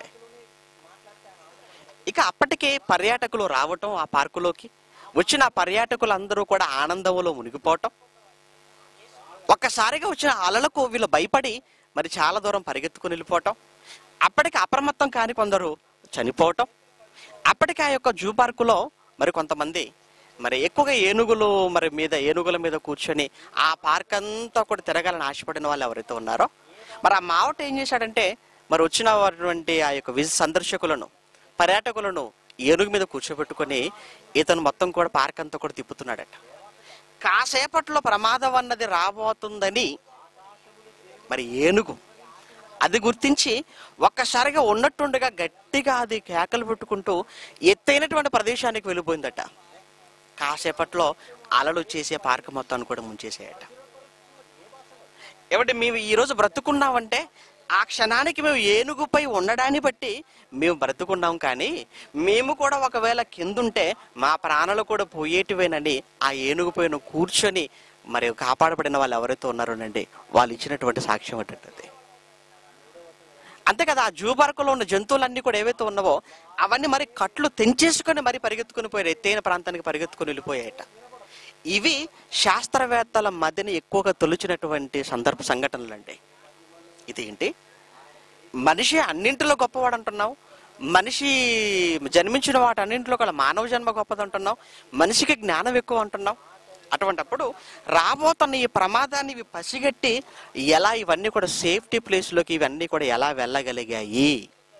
ఇక అప్పటికే పర్యాటకులు రావటం, ఆ పార్కులోకి వచ్చిన పర్యాటకులందరూ కూడా ఆనందంలో మునిగిపోవటం, ఒక్కసారిగా వచ్చిన అలలకు వీళ్ళు భయపడి మరి చాలా దూరం పరిగెత్తుకుని వెళ్ళిపోవటం, అప్పటికి అప్రమత్తం కాని కొందరు చనిపోవటం, అప్పటికి ఆ యొక్క జూ పార్కులో మరి కొంతమంది మరి ఎక్కువగా ఏనుగుల మీద కూర్చొని ఆ పార్క్ అంతా కూడా తిరగాలని ఆశపడిన వాళ్ళు ఎవరైతే ఉన్నారో మరి ఆ మావట ఏం చేశాడంటే మరి వచ్చినటువంటి ఆ యొక్క సందర్శకులను, పర్యాటకులను ఏనుగు మీద కూర్చోబెట్టుకొని ఇతను మొత్తం కూడా పార్క్ అంతా కూడా తిప్పుతున్నాడట. కాసేపట్లో ప్రమాదం అన్నది రాబోతుందని మరి ఏనుగు అది గుర్తించి ఒక్కసారిగా ఉన్నట్టుండగా గట్టిగా అది కేకలు పెట్టుకుంటూ ఎత్తైనటువంటి ప్రదేశానికి వెళ్ళిపోయిందట. కాసేపట్లో అలలు వచ్చేసే పార్క్ మొత్తాన్ని కూడా ముంచేసాయట. ఏమంటే మేము ఈరోజు బ్రతుకున్నామంటే ఆ క్షణానికి మేము ఏనుగుపై ఉండడాన్ని బట్టి మేము బ్రతుకున్నాం, కానీ మేము కూడా ఒకవేళ కిందుంటే మా ప్రాణాలు కూడా పోయేటివేనని ఆ ఏనుగుపైన కూర్చొని మరి కాపాడబడిన వాళ్ళు ఎవరైతే ఉన్నారోనండి వాళ్ళు ఇచ్చినటువంటి సాక్ష్యం ఏంటంటే. అంతే కదా, ఆ జూ పార్కులో ఉన్న జంతువులన్నీ కూడా ఏవైతే ఉన్నావో అవన్నీ మరి కట్లు తెంచేసుకొని మరి పరిగెత్తుకుని పోయారు, ఎత్తైన ప్రాంతానికి పరిగెత్తుకుని వెళ్ళిపోయాయట. ఇవి శాస్త్రవేత్తల మధ్యన ఎక్కువగా తొలిచినటువంటి సంఘటనలు అండి. ఇదేంటి, మనిషి అన్నింటిలో గొప్పవాడు అంటున్నావు, మనిషి జన్మించిన వాటి అన్నింటిలో కూడా మానవ జన్మ గొప్పది అంటున్నావు, మనిషికి జ్ఞానం ఎక్కువ అంటున్నావు. అటువంటప్పుడు రాబోతున్న ఈ ప్రమాదాన్ని ఇవి పసిగట్టి ఎలా ఇవన్నీ కూడా సేఫ్టీ ప్లేస్లోకి ఇవన్నీ కూడా ఎలా వెళ్ళగలిగాయి?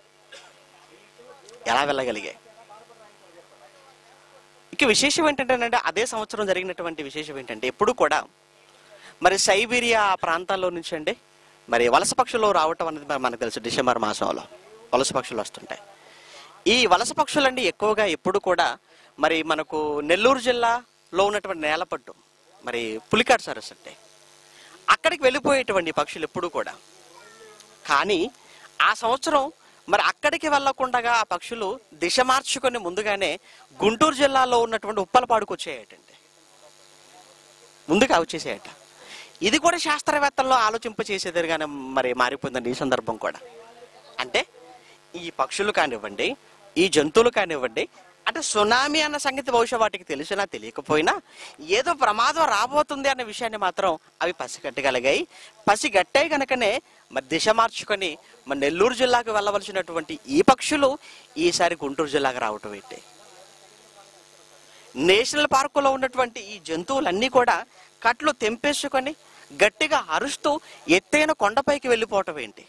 ఇక విశేషం ఏంటంటే అదే సంవత్సరం జరిగినటువంటి విశేషం ఏంటంటే ఎప్పుడు కూడా మరి సైబీరియా ప్రాంతాల్లో నుంచి అండి మరి వలస పక్షులు రావటం అనేది మనకు తెలుసు. డిసెంబర్ మాసంలో వలస పక్షులు వస్తుంటాయి. ఈ వలస పక్షులు అండి ఎక్కువగా ఎప్పుడు కూడా మరి మనకు నెల్లూరు జిల్లాలో ఉన్నటువంటి నేలపట్టు మరి పులికాట్ సరస్సు అంటే అక్కడికి వెళ్ళిపోయేటువంటి పక్షులు ఎప్పుడు కూడా. కానీ ఆ సంవత్సరం మరి అక్కడికి వెళ్ళకుండా ఆ పక్షులు దిశ మార్చుకొని ముందుగానే గుంటూరు జిల్లాలో ఉన్నటువంటి ఉప్పలపాడుకు వచ్చేయటండి, ముందుగా వచ్చేసేయట. ఇది కూడా శాస్త్రవేత్తల్లో ఆలోచింప చేసేదిగానే మరి మారిపోయిందండి ఈ సందర్భం కూడా. అంటే ఈ పక్షులు కానివ్వండి, ఈ జంతువులు కానివ్వండి, అంటే సునామీ అన్న సంగతి బహుశా వాటికి తెలిసినా తెలియకపోయినా ఏదో ప్రమాదం రాబోతుంది అన్న విషయాన్ని మాత్రం అవి పసిగట్టగలిగాయి. పసిగట్టాయి కనుకనే మరి దిశ మార్చుకొని మరి నెల్లూరు జిల్లాకు వెళ్ళవలసినటువంటి ఈ పక్షులు ఈసారి గుంటూరు జిల్లాకు రావటం ఏంటి? నేషనల్ పార్కులో ఉన్నటువంటి ఈ జంతువులన్నీ కూడా కట్లు తెంపేసుకొని గట్టిగా అరుస్తూ ఎత్తైన కొండపైకి వెళ్ళిపోవటం ఏంటి?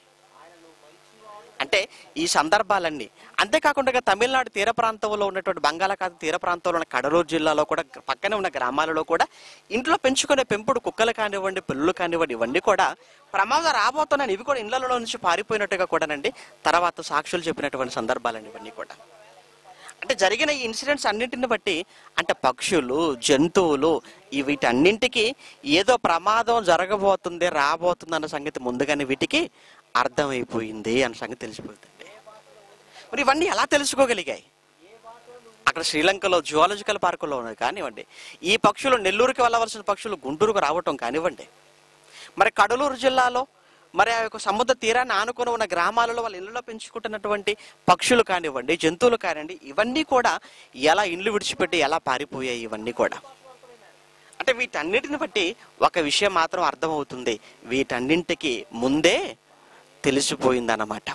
అంటే ఈ సందర్భాలన్నీ. అంతేకాకుండా తమిళనాడు తీర ప్రాంతంలో ఉన్నటువంటి బంగాళాఖాత తీర ప్రాంతంలో ఉన్న కడలూరు జిల్లాలో కూడా పక్కనే ఉన్న గ్రామాలలో కూడా ఇంట్లో పెంచుకునే పెంపుడు కుక్కలు కానివ్వండి, పిల్లులు కానివ్వండి, ఇవన్నీ కూడా ప్రమాదం రాబోతున్నాయి. ఇవి కూడా ఇళ్లలో నుంచి పారిపోయినట్టుగా కూడానండి తర్వాత సాక్షులు చెప్పినటువంటి సందర్భాలండి ఇవన్నీ కూడా. అంటే జరిగిన ఈ ఇన్సిడెంట్స్ అన్నింటిని బట్టి అంటే పక్షులు, జంతువులు వీటన్నింటికి ఏదో ప్రమాదం జరగబోతుంది, రాబోతుంది అన్న సంగతి ముందుగానే వీటికి అర్థమైపోయింది అన్న సంగతి తెలిసిపోతుందండి. మరి ఇవన్నీ ఎలా తెలుసుకోగలిగాయి? అక్కడ శ్రీలంకలో జువాలజికల్ పార్కులో ఉన్నది కానివ్వండి, ఈ పక్షులు నెల్లూరుకి వెళ్ళవలసిన పక్షులు గుంటూరుకు రావటం కానివ్వండి, మరి కడలూరు జిల్లాలో మరి ఆ యొక్క సముద్ర తీరాన్ని ఆనుకొని ఉన్న గ్రామాలలో వాళ్ళ ఇళ్ళలో పెంచుకుంటున్నటువంటి పక్షులు కానివ్వండి, జంతువులు కానివ్వండి, ఇవన్నీ కూడా ఎలా ఇండ్లు విడిచిపెట్టి ఎలా పారిపోయాయి ఇవన్నీ కూడా. అంటే వీటన్నిటిని బట్టి ఒక విషయం మాత్రం అర్థమవుతుంది, వీటన్నింటికి ముందే తెలిసిపోయిందన్నమాట.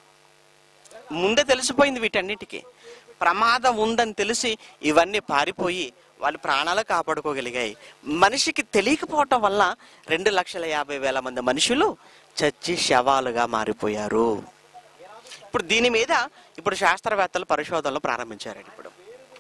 ముందే తెలిసిపోయింది వీటన్నిటికీ ప్రమాదం ఉందని తెలిసి ఇవన్నీ పారిపోయి వాళ్ళ ప్రాణాలు కాపాడుకోగలిగాయి. మనిషికి తెలియకపోవటం వల్ల 2,50,000 మంది మనుషులు చచ్చి శవాలుగా మారిపోయారు. ఇప్పుడు దీని మీద ఇప్పుడు శాస్త్రవేత్తలు పరిశోధనలు ప్రారంభించారండి. ఇప్పుడు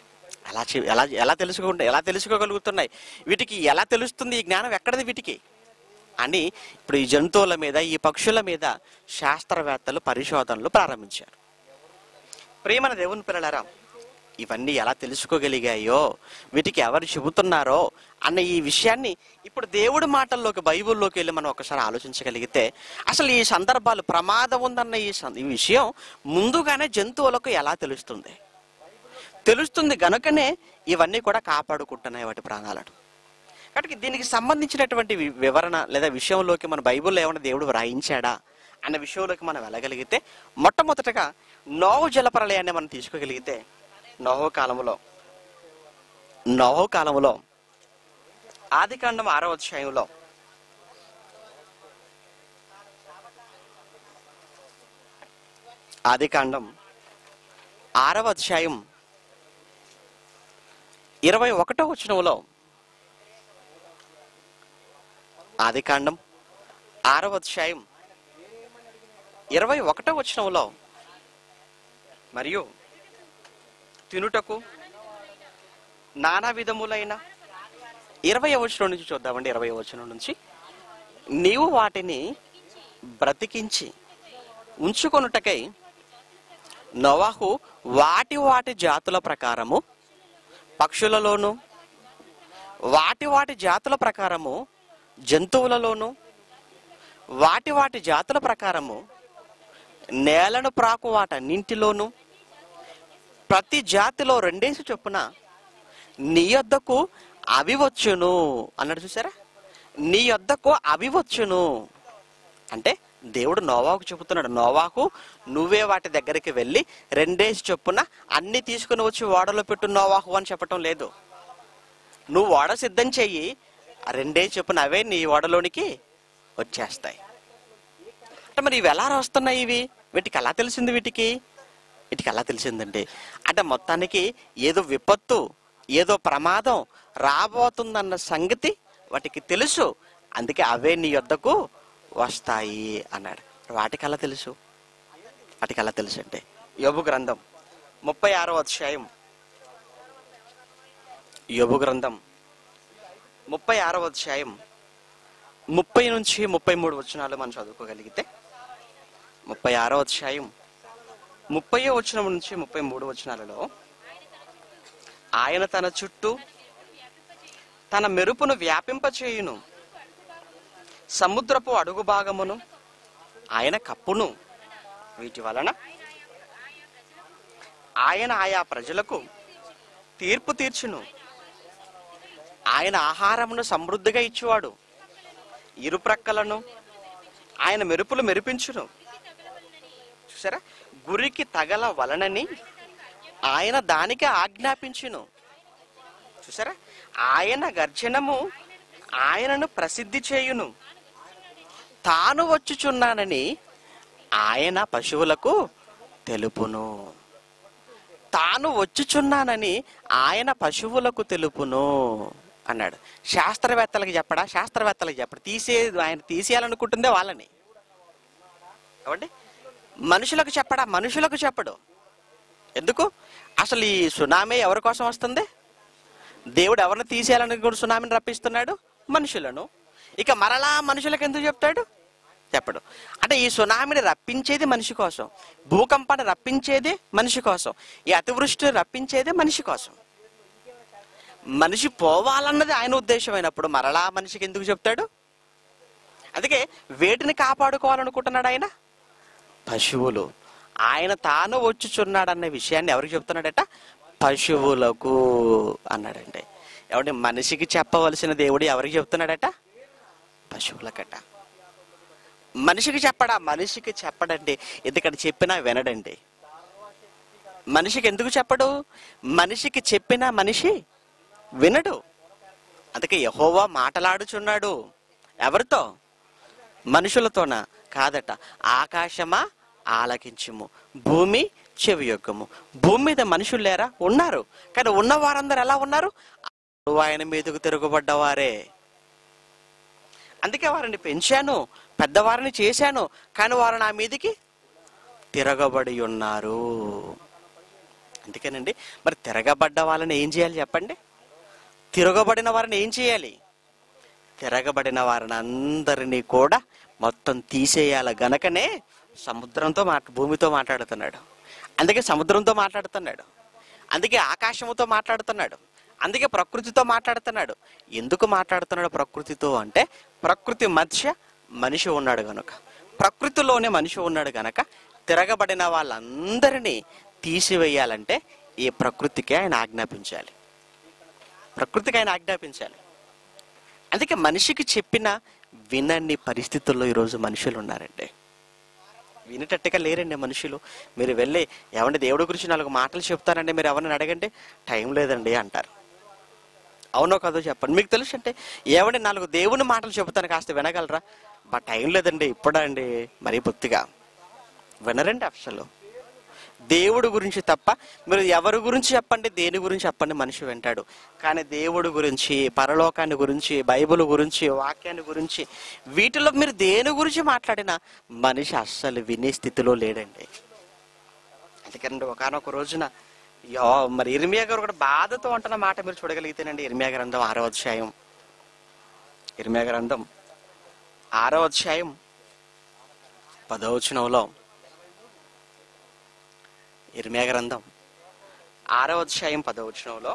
ఎలా తెలుసుకోగలుగుతున్నాయి, వీటికి ఎలా తెలుస్తుంది, ఈ జ్ఞానం ఎక్కడది వీటికి అని ఇప్పుడు ఈ జంతువుల మీద, ఈ పక్షుల మీద శాస్త్రవేత్తలు పరిశోధనలు ప్రారంభించారు. ప్రియమైన దేవుని పిల్లలారా, ఇవన్నీ ఎలా తెలుసుకోగలిగాయో, వీటికి ఎవరు చెబుతున్నారో అన్న ఈ విషయాన్ని ఇప్పుడు దేవుడి మాటల్లోకి, బైబిల్లోకి వెళ్ళి మనం ఒకసారి ఆలోచించగలిగితే అసలు ఈ సందర్భాలు ప్రమాదం ఉందన్న ఈ విషయం ముందుగానే జంతువులకు ఎలా తెలుస్తుంది గనుకనే ఇవన్నీ కూడా కాపాడుకుంటున్నాయి వాటి ప్రాణాలను. కాబట్టి దీనికి సంబంధించినటువంటి వివరణ లేదా విషయంలోకి మన బైబిల్లో ఏమైనా దేవుడు వ్రాయించాడా అన్న విషయంలోకి మనం వెళ్ళగలిగితే మొట్టమొదటగా నోహు జలప్రళయాన్ని మనం తీసుకోగలిగితే నోహు కాలంలో ఆదికాండం 6వ అధ్యాయంలో ఆదికాండం 6వ అధ్యాయం 21వ వచనంలో ఆదికాండం 6వ అధ్యాయం 21వ వచనంలో మరియు తినుటకు నానా విధములైన 20వ వచనం నుంచి చూద్దామండి. 20వ వచనం నుంచి నీవు వాటిని బ్రతికించి ఉంచుకొనుటకై నోవాహు వాటి జాతుల ప్రకారము పక్షులలోను వాటి జాతుల ప్రకారము జంతువులలోను వాటి జాతుల ప్రకారము నేలను ప్రాకు వాటన్నింటిలోను ప్రతి జాతిలో 2 చొప్పున నీ యొద్దకు అవి వచ్చును అన్నాడు. చూసారా, నీ యొద్దకు అవి వచ్చును అంటే దేవుడు నోవాహుకు చెబుతున్నాడు, నోవాహు నువ్వే వాటి దగ్గరికి వెళ్ళి 2 చొప్పున అన్ని తీసుకుని వచ్చి ఓడలో పెట్టు నోవాహు అని చెప్పటం లేదు. నువ్వు ఓడ సిద్ధం చెయ్యి, 2 చొప్పున అవే నీ ఓడలోనికి వచ్చేస్తాయి. అంటే మరి ఇవి ఎలా వస్తున్నాయి, వీటికి ఎలా తెలిసింది, వీటికి ఎలా తెలిసిందండి అంటే మొత్తానికి ఏదో విపత్తు, ఏదో ప్రమాదం రాబోతుందన్న సంగతి వాటికి తెలుసు, అందుకే అవే నీ యొద్దకు వస్తాయి అన్నాడు. వాటికి ఎలా తెలుసు అంటే యోబు గ్రంథం 36వ అధ్యాయం 36వ అధ్యాయం 30 నుంచి 33 వచనాలు మనం చదువుకోగలిగితే 36వ అధ్యాయం 30వ వచనం నుంచి 33 వచనాలలో ఆయన తన చుట్టూ తన మెరుపును వ్యాపింపచేయును, సముద్రపు అడుగు భాగమును ఆయన కప్పును. వీటి వలన ఆయన ఆయా ప్రజలకు తీర్పు తీర్చును. ఆయన ఆహారమును సమృద్ధిగా ఇచ్చువాడు. ఇరుప్రక్కలను ఆయన మెరుపులు మెరిపించును. చూసారా, గురికి తగల వలనని ఆయన దానికి ఆజ్ఞాపించును. చూసారా, ఆయన గర్జనము ఆయనను ప్రసిద్ధి చేయును. తాను వచ్చుచున్నానని ఆయన పశువులకు తెలుపును. తాను వచ్చుచున్నానని ఆయన పశువులకు తెలుపును అన్నాడు. శాస్త్రవేత్తలకు చెప్పడా? శాస్త్రవేత్తలకు చెప్పడు. ఆయన తీసేయాలనుకుంటుందే వాళ్ళని. కాబట్టి మనుషులకు చెప్పడా? మనుషులకు చెప్పడు. ఎందుకు? అసలు ఈ సునామీ ఎవరి కోసం వస్తుంది? దేవుడు ఎవరిని తీసేయాలని సునామీని రప్పిస్తున్నాడు? మనుషులను. ఇక మరలా మనుషులకు ఎందుకు చెప్తాడు? చెప్పడు. అంటే ఈ సునామీని రప్పించేది మనిషి కోసం, భూకంపాన్ని రప్పించేది మనిషి కోసం, ఈ అతివృష్టిని రప్పించేది మనిషి కోసం. మనిషి పోవాలన్నది ఆయన ఉద్దేశమైనప్పుడు మరలా మనిషికి ఎందుకు చెప్తాడు? అందుకే వేటిని కాపాడుకోవాలనుకుంటున్నాడు ఆయన? పశువులు. ఆయన తాను వచ్చుచున్నాడన్న విషయాన్ని ఎవరికి చెప్తున్నాడట? పశువులకు అన్నాడండి. ఎవరి మనిషికి చెప్పవలసిన దేవుడు ఎవరికి చెప్తున్నాడట? పశువులకట. మనిషికి చెప్పడా? మనిషికి చెప్పడండి. ఎందుకంటే చెప్పినా వినడండి. మనిషికి ఎందుకు చెప్పడు? మనిషికి చెప్పినా మనిషి వినడు. అందుకే యెహోవా మాటలాడుచున్నాడు. ఎవరితో? మనుషులతోనా? కాదట. ఆకాశమా ఆలకించుము, భూమి చెవియొగ్గము. భూమి మీద మనుషులు లేరా? ఉన్నారు. కానీ ఉన్న వారందరూ ఎలా ఉన్నారు? ఆయన మీదకు తిరుగుబడ్డవారే. అందుకే వారిని పెంచాను, పెద్దవారిని చేశాను, కానీ వారు నా మీదికి తిరగబడి ఉన్నారు. అందుకేనండి, మరి తిరగబడ్డ వాళ్ళని ఏం చేయాలి చెప్పండి? తిరగబడిన వారిని ఏం చేయాలి? తిరగబడిన వారిని అందరినీ కూడా మొత్తం తీసేయాలి. గనకనే సముద్రంతో భూమితో మాట్లాడుతున్నాడు. అందుకే సముద్రంతో మాట్లాడుతున్నాడు. అందుకే ఆకాశముతో మాట్లాడుతున్నాడు. అందుకే ప్రకృతితో మాట్లాడుతున్నాడు. ఎందుకు మాట్లాడుతున్నాడు ప్రకృతితో అంటే, ప్రకృతి మధ్య మనిషి ఉన్నాడు గనుక, ప్రకృతిలోనే మనిషి ఉన్నాడు గనక తిరగబడిన వాళ్ళందరినీ తీసివేయాలంటే ఈ ప్రకృతికి ఆయన ఆజ్ఞాపించాలి. ప్రకృతికి ఆయన ఆజ్ఞాపించాలి. అందుకే మనిషికి చెప్పిన వినని పరిస్థితుల్లో ఈరోజు మనుషులు ఉన్నారండి. వినేటట్టుగా లేరండి మనుషులు. మీరు వెళ్ళి ఏమంటే దేవుడి గురించి 4 మాటలు చెప్తారండి, మీరు ఎవరిని అడగండి, టైం లేదండి అంటారు. అవునో కాదో చెప్పండి. మీకు తెలుసు అంటే ఏమంటే 4 దేవుని మాటలు చెబుతాను, కాస్త వినగలరా? బట్ టైం లేదండి, ఇప్పుడా అండి, మరీ బొత్తిగా వినరండి అసలు. దేవుడి గురించి తప్ప మీరు ఎవరి గురించి చెప్పండి, దేని గురించి చెప్పండి, మనిషి వింటాడు. కానీ దేవుడి గురించి, పరలోకాన్ని గురించి, బైబిల్ గురించి, వాక్యాన్ని గురించి, వీటిలో మీరు దేని గురించి మాట్లాడినా మనిషి అస్సలు వినే స్థితిలో లేడండి. అందుకనండి ఒకానొక రోజున మరి ఇర్మియా గారు కూడా బాధతో అంటున్న మాట మీరు చూడగలిగితేనండి. ఇర్మియా గ్రంథం 6వ అధ్యాయం, ఇర్మియా గ్రంథం 6వ అధ్యాయం 10వ వచనంలో, ఇర్మియా గ్రంథం 6వ అధ్యాయం 10వ వచనంలో,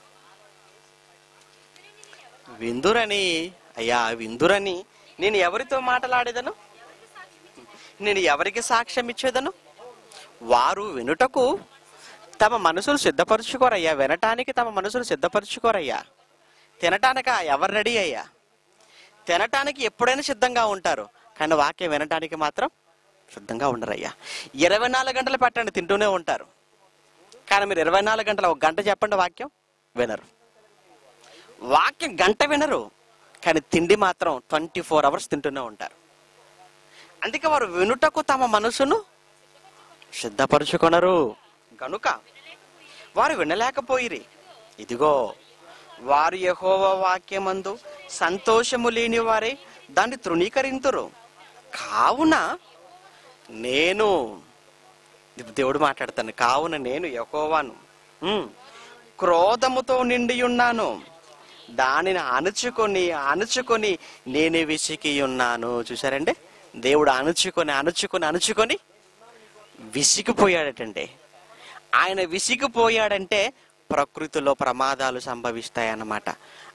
విందురని, అయ్యా విందురని నేను ఎవరితో మాట్లాడేదను, నేను ఎవరికి సాక్ష్యం ఇచ్చేదను? వారు వినుటకు తమ మనసును సిద్ధపరచుకోరయ్యా. వినటానికి తమ మనసును సిద్ధపరచుకోరయ్యా. తినటానిక ఎవరు రెడీ అయ్యా? తినటానికి ఎప్పుడైనా సిద్ధంగా ఉంటారు, కానీ వాక్యం వినటానికి మాత్రం సిద్ధంగా ఉండరయ్యా. 24 గంటలు పెట్టండి, తింటూనే ఉంటారు. కానీ మీరు 24 గంటలు 1 గంట చెప్పండి, వాక్యం వినరు. వాక్యం గంట వినరు, కానీ తిండి మాత్రం 24 hours తింటూనే ఉంటారు. అందుకే వారు వినుటకు తమ మనసును సిద్ధపరచుకొనరు కనుక వారు వినలేకపోయిరి. ఇదిగో వారు యెహోవా వాక్యమందు సంతోషము లేని వారే దాన్ని తృణీకరింతురు. కావున నేను, దేవుడు మాట్లాడతాను, కావున నేను యెహోవాను క్రోధముతో నిండి ఉన్నాను, దానిని అణుచుకొని నేనే విసికి ఉన్నాను. చూసారండి, దేవుడు అణుచుకొని విసిగిపోయాడటండి. ఆయన విసిగిపోయాడంటే ప్రకృతిలో ప్రమాదాలు సంభవిస్తాయన్నమాట.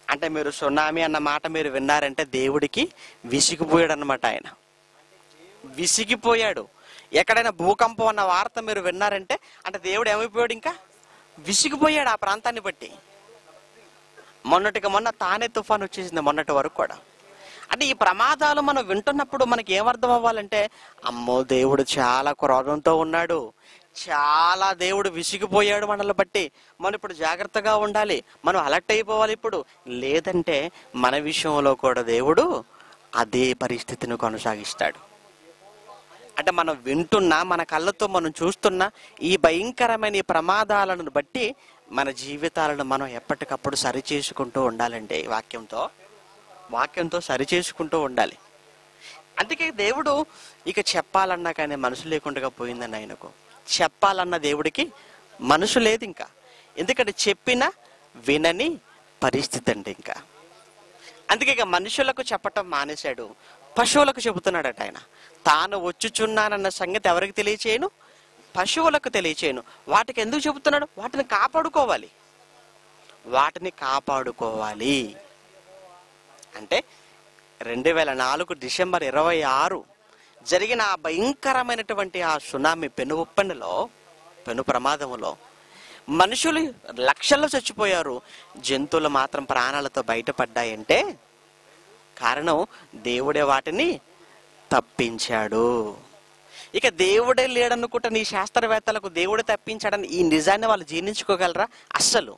అంటే మీరు సునామీ అన్న మాట మీరు విన్నారంటే దేవుడికి విసిగిపోయాడు అన్నమాట. ఆయన విసిగిపోయాడు. ఎక్కడైనా భూకంపం అన్న వార్త మీరు విన్నారంటే అంటే దేవుడు ఏమైపోయాడు, ఇంకా విసిగిపోయాడు ఆ ప్రాంతాన్ని బట్టి. మొన్నటికి మొన్న తానే తుఫాన్ వచ్చేసింది, మొన్నటి వరకు కూడా. అంటే ఈ ప్రమాదాలు మనం వింటున్నప్పుడు మనకి ఏమర్థం అవ్వాలంటే, అమ్మో దేవుడు చాలా క్రోధంతో ఉన్నాడు, చాలా దేవుడు విసిగిపోయాడు మనల్ని బట్టి, మనం ఇప్పుడు జాగ్రత్తగా ఉండాలి, మనం అలర్ట్ అయిపోవాలి ఇప్పుడు. లేదంటే మన విషయంలో కూడా దేవుడు అదే పరిస్థితిని కొనసాగిస్తాడు. అంటే మనం వింటున్నా, మన కళ్ళతో మనం చూస్తున్నా ఈ భయంకరమైన ఈ ప్రమాదాలను బట్టి మన జీవితాలను మనం ఎప్పటికప్పుడు సరిచేసుకుంటూ ఉండాలండి. వాక్యంతో సరిచేసుకుంటూ ఉండాలి. అందుకే దేవుడు ఇక చెప్పాలన్నా కానీ మనసు లేకుండా పోయిందండి. ఆయనకు చెప్పాలన్న దేవుడికి మనసు లేదు ఇంకా. ఎందుకంటే చెప్పిన వినని పరిస్థితి అండి ఇంకా. అందుకే ఇక మనుషులకు చెప్పటం మానేశాడు, పశువులకు చెబుతున్నాడట ఆయన. తాను వచ్చుచున్నానన్న సంగతి ఎవరికి తెలియచేయను? పశువులకు తెలియచేయను. వాటికి ఎందుకు చెబుతున్నాడు? వాటిని కాపాడుకోవాలి. అంటే 2004 డిసెంబర్ 26 జరిగిన ఆ భయంకరమైనటువంటి ఆ సునామీ పెను ప్రమాదంలో మనుషులు లక్షల్లో చచ్చిపోయారు, జంతువులు మాత్రం ప్రాణాలతో బయటపడ్డాయంటే కారణం దేవుడే వాటిని తప్పించాడు. ఇక దేవుడే లేడనుకుంటా నీ శాస్త్రవేత్తలకు దేవుడే తప్పించాడని ఈ నిజాన్ని వాళ్ళు జీర్ణించుకోగలరా? అసలు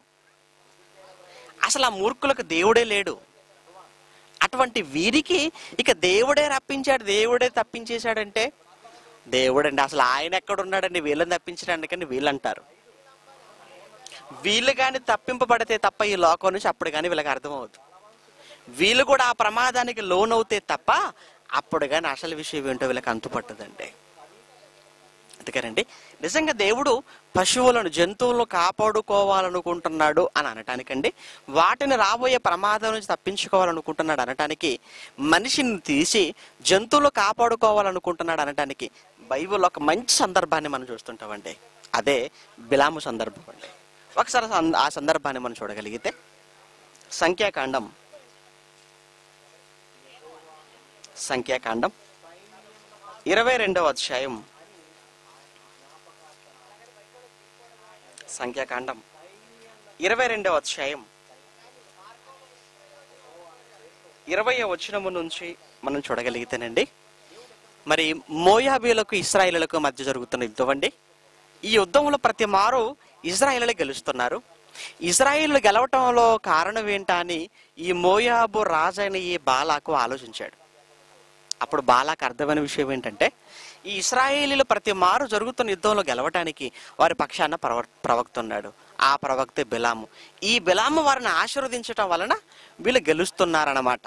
ఆ మూర్ఖులకు దేవుడే లేడు. అటువంటి వీరికి ఇక దేవుడే రప్పించాడు, దేవుడే తప్పించేశాడంటే దేవుడండి అసలు ఆయన ఎక్కడున్నాడండి వీళ్ళని తప్పించడానికని వీళ్ళంటారు. వీళ్ళు కానీ తప్పింపబడితే తప్ప ఈ లోకం నుంచి అప్పుడు కానీ వీళ్ళకి అర్థమవుతుంది. వీళ్ళు కూడా ఆ ప్రమాదానికి లోనవుతే తప్ప అప్పుడు కానీ అసలు విషయం ఏంటో వీళ్ళకి అంతుపట్టదండి. అందుకేనండి నిజంగా దేవుడు పశువులను, జంతువులను కాపాడుకోవాలనుకుంటున్నాడు అని అనటానికండి, వాటిని రాబోయే ప్రమాదం నుంచి తప్పించుకోవాలనుకుంటున్నాడు అనటానికి, మనిషిని తీసి జంతువులు కాపాడుకోవాలనుకుంటున్నాడు అనటానికి బైబిల్ ఒక మంచి సందర్భాన్ని మనం చూస్తుంటామండి. అదే బిలాము సందర్భం అండి. ఒకసారి ఆ సందర్భాన్ని మనం చూడగలిగితే సంఖ్యాకాండం 22వ అధ్యాయం, సంఖ్యాకాండం 22వ అధ్యాయం 20వ వచనము నుంచి మనం చూడగలిగితేనండి, మరి మోయాబీలకు ఇశ్రాయేలులకు మధ్య జరుగుతున్న యుద్ధం అండి. ఈ యుద్ధంలో ప్రతి మారు ఇశ్రాయేలు గెలుస్తున్నారు. ఇశ్రాయేలు గెలవటంలో కారణం ఏంటా అని ఈ మోయాబు రాజైన ఈ బాలాకు ఆలోచించాడు. అప్పుడు బాలాకు అర్థమైన విషయం ఏంటంటే, ఈ ఇశ్రాయేలీలు ప్రతి మారు జరుగుతున్న యుద్ధంలో గెలవటానికి వారి పక్షాన ప్రవక్త ఉన్నాడు. ఆ ప్రవక్తే బిలాము. ఈ బిలాము వారిని ఆశీర్వదించటం వలన వీళ్ళు గెలుస్తున్నారన్నమాట.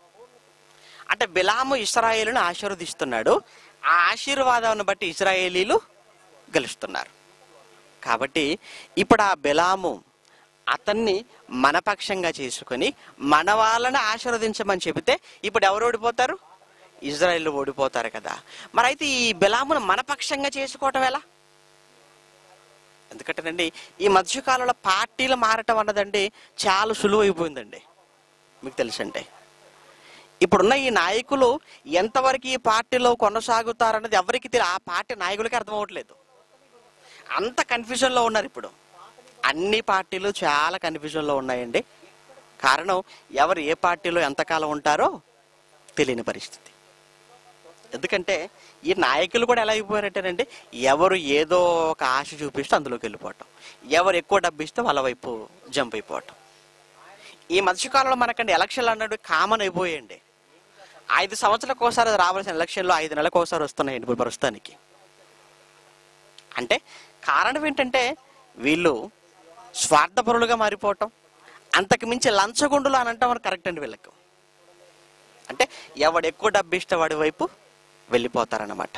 అంటే బిలాము ఇశ్రాయేలును ఆశీర్వదిస్తున్నాడు, ఆ ఆశీర్వాదాన్ని బట్టి ఇశ్రాయేలీలు గెలుస్తున్నారు. కాబట్టి ఇప్పుడు ఆ బిలాము అతన్ని మనపక్షంగా చేసుకొని మన వాళ్ళని ఆశీర్వదించమని చెబితే ఇప్పుడు ఎవరు ఓడిపోతారు? ఇజ్రాయేలు ఓడిపోతారు కదా. మరి అయితే ఈ బిలామును మనపక్షంగా చేసుకోవటం ఎలా? ఎందుకంటేనండి ఈ మధ్యకాలంలో పార్టీలు మారటం అన్నదండి చాలా సులువు అయిపోయిందండి. మీకు తెలుసండి, ఇప్పుడున్న ఈ నాయకులు ఎంతవరకు ఈ పార్టీలో కొనసాగుతారన్నది ఎవరికి తెలియదు. ఆ పార్టీ నాయకులకి అర్థం అవ్వట్లేదు, అంత కన్ఫ్యూజన్లో ఉన్నారు. ఇప్పుడు అన్ని పార్టీలు చాలా కన్ఫ్యూజన్లో ఉన్నాయండి. కారణం ఎవరు ఏ పార్టీలో ఎంతకాలం ఉంటారో తెలియని పరిస్థితి. ఎందుకంటే ఈ నాయకులు కూడా ఎలా అయిపోయారంటేనండి, ఎవరు ఏదో ఒక ఆశ చూపిస్తే అందులోకి వెళ్ళిపోవటం, ఎవరు ఎక్కువ డబ్బు ఇస్తే వాళ్ళ వైపు జంప్ అయిపోవటం. ఈ మధ్యకాలంలో మనకండి ఎలక్షన్లు అన్నాడు కామన్ అయిపోయాయండి. 5 సంవత్సరాలకు ఒకసారి రావాల్సిన ఎలక్షన్లు 5 నెలలకు ఒకసారి వస్తున్నాయండి ఇప్పుడు ప్రస్తుతానికి. అంటే కారణం ఏంటంటే వీళ్ళు స్వార్థపరులుగా మారిపోవటం, అంతకు మించి లంచగొండులు అని అంటాం కరెక్ట్ అండి వీళ్ళకు. అంటే ఎవడు ఎక్కువ డబ్బు ఇస్తే వాడి వైపు వెళ్ళిపోతారన్నమాట.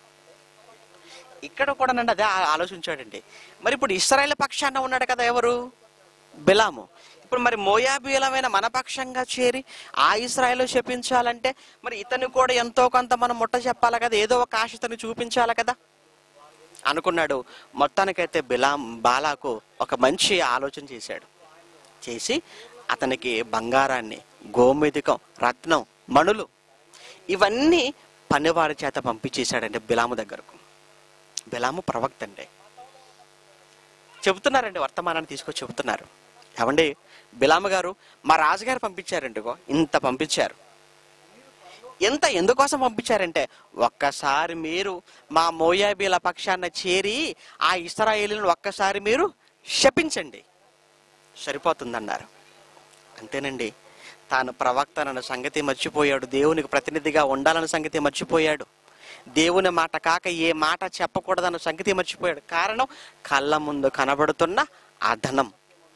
ఇక్కడ కూడా నండి అదే ఆలోచించాడండి. మరి ఇప్పుడు ఇశ్రాయేల్ పక్షాన ఉన్నాడు కదా ఎవరు? బిలాము. ఇప్పుడు మరి మోయాబీలమైన మన పక్షంగా చేరి ఆ ఇశ్రాయేలు శపించాలంటే మరి ఇతను కూడా ఎంతో కొంత మనం ముట్ట చెప్పాలి కదా, ఏదో ఒక ఆశ ఇతను చూపించాలి కదా అనుకున్నాడు. మొత్తానికైతే బాలాకు ఒక మంచి ఆలోచన చేశాడు. చేసి అతనికి బంగారాన్ని, గోమేధికం, రత్నం, మణులు ఇవన్నీ పనివారి చేత పంపించేశాడండి బిలాము దగ్గరకు. బిలాము ప్రవక్త అండి. చెబుతున్నారండి, వర్తమానాన్ని తీసుకొచ్చి చెబుతున్నారు. ఏమండి బిలాము గారు, మా రాజుగారు పంపించారండి, ఇంత పంపించారు. ఎంత ఎందుకోసం పంపించారంటే, ఒక్కసారి మీరు మా మోయాబీల పక్షాన చేరి ఆ ఇశ్రాయేలును ఒక్కసారి మీరు శపించండి, సరిపోతుందన్నారు. అంతేనండి, తాను ప్రవక్తనన్న సంగతి మర్చిపోయాడు. దేవునికి ప్రతినిధిగా ఉండాలన్న సంగతి మర్చిపోయాడు. దేవుని మాట కాక ఏ మాట చెప్పకూడదన్న సంగతి మర్చిపోయాడు. కారణం, కళ్ళ ముందు కనబడుతున్న ఆ ధనం,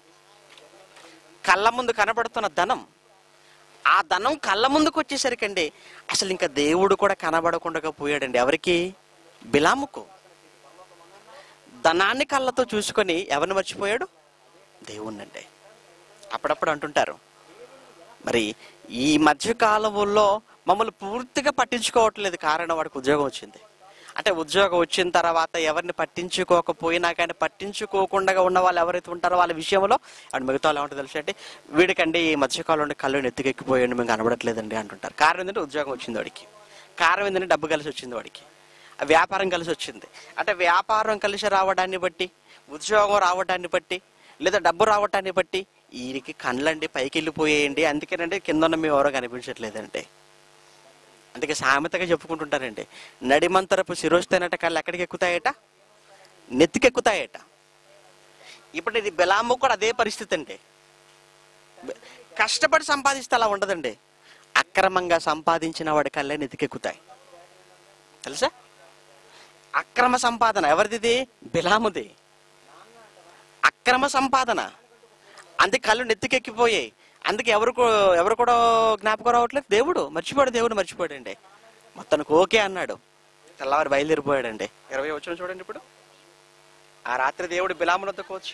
కళ్ళ ముందు కనబడుతున్న ధనం. ఆ ధనం కళ్ళ ముందుకు వచ్చేసరికండి అసలు ఇంకా దేవుడు కూడా కనబడకుండా పోయాడండి. ఎవరికి? బిలాముకు. ధనాన్ని కళ్ళతో చూసుకొని ఎవరిని మర్చిపోయాడు? దేవుణ్ణండి. అప్పుడప్పుడు అంటుంటారు, మరి ఈ మధ్యకాలంలో మమ్మల్ని పూర్తిగా పట్టించుకోవట్లేదు. కారణం, వాడికి ఉద్యోగం వచ్చింది. అంటే ఉద్యోగం వచ్చిన తర్వాత ఎవరిని పట్టించుకోకపోయినా కానీ పట్టించుకోకుండా ఉన్న వాళ్ళు ఎవరైతే ఉంటారో వాళ్ళ విషయంలో అండ్ మిగతా వాళ్ళు ఏమంటారు తెలుసు అంటే, వీడికండి ఈ మధ్యకాలంలో కళ్ళు ఎత్తుకెక్కిపోయాడు, మేము కనబడట్లేదండి అంటుంటారు. కారణం ఏంటంటే ఉద్యోగం వచ్చింది వాడికి. కారణం ఏంటంటే డబ్బు కలిసి వచ్చింది వాడికి, వ్యాపారం కలిసి వచ్చింది. అంటే వ్యాపారం కలిసి రావడాన్ని బట్టి, ఉద్యోగం రావడాన్ని బట్టి, లేదా డబ్బు రావడాన్ని బట్టి వీరికి కళ్ళండి పైకి వెళ్ళిపోయేయండి. అందుకేనండి కింద ఉన్న మేము ఎవరో కనిపించట్లేదంటే. అందుకే సామెతగా చెప్పుకుంటుంటారండి, నడిమంతరపు శిరోస్తేనట కళ్ళు ఎక్కడికి ఎక్కుతాయట? నెత్తికెక్కుతాయట. ఇప్పుడు ఇది బిలాము కూడా అదే పరిస్థితి అండి. కష్టపడి సంపాదిస్తే అలా ఉండదండి. అక్రమంగా సంపాదించిన వాడి కళ్ళే నెత్తికెక్కుతాయి. తెలుసా? అక్రమ సంపాదన ఎవరిది? బిలాముది. అక్రమ సంపాదన. అందుకే కళ్ళు నెత్తికెక్కిపోయాయి. అందుకే ఎవరు కూడా జ్ఞాపకం రావట్లేదు. దేవుడు మర్చిపోయాడండి. మొత్తానికి ఓకే అన్నాడు. తెల్లవారు బయలుదేరిపోయాడండి. 20 వచ్చిన చూడండి. ఇప్పుడు ఆ రాత్రి దేవుడు బిలాము వద్దకు వచ్చి,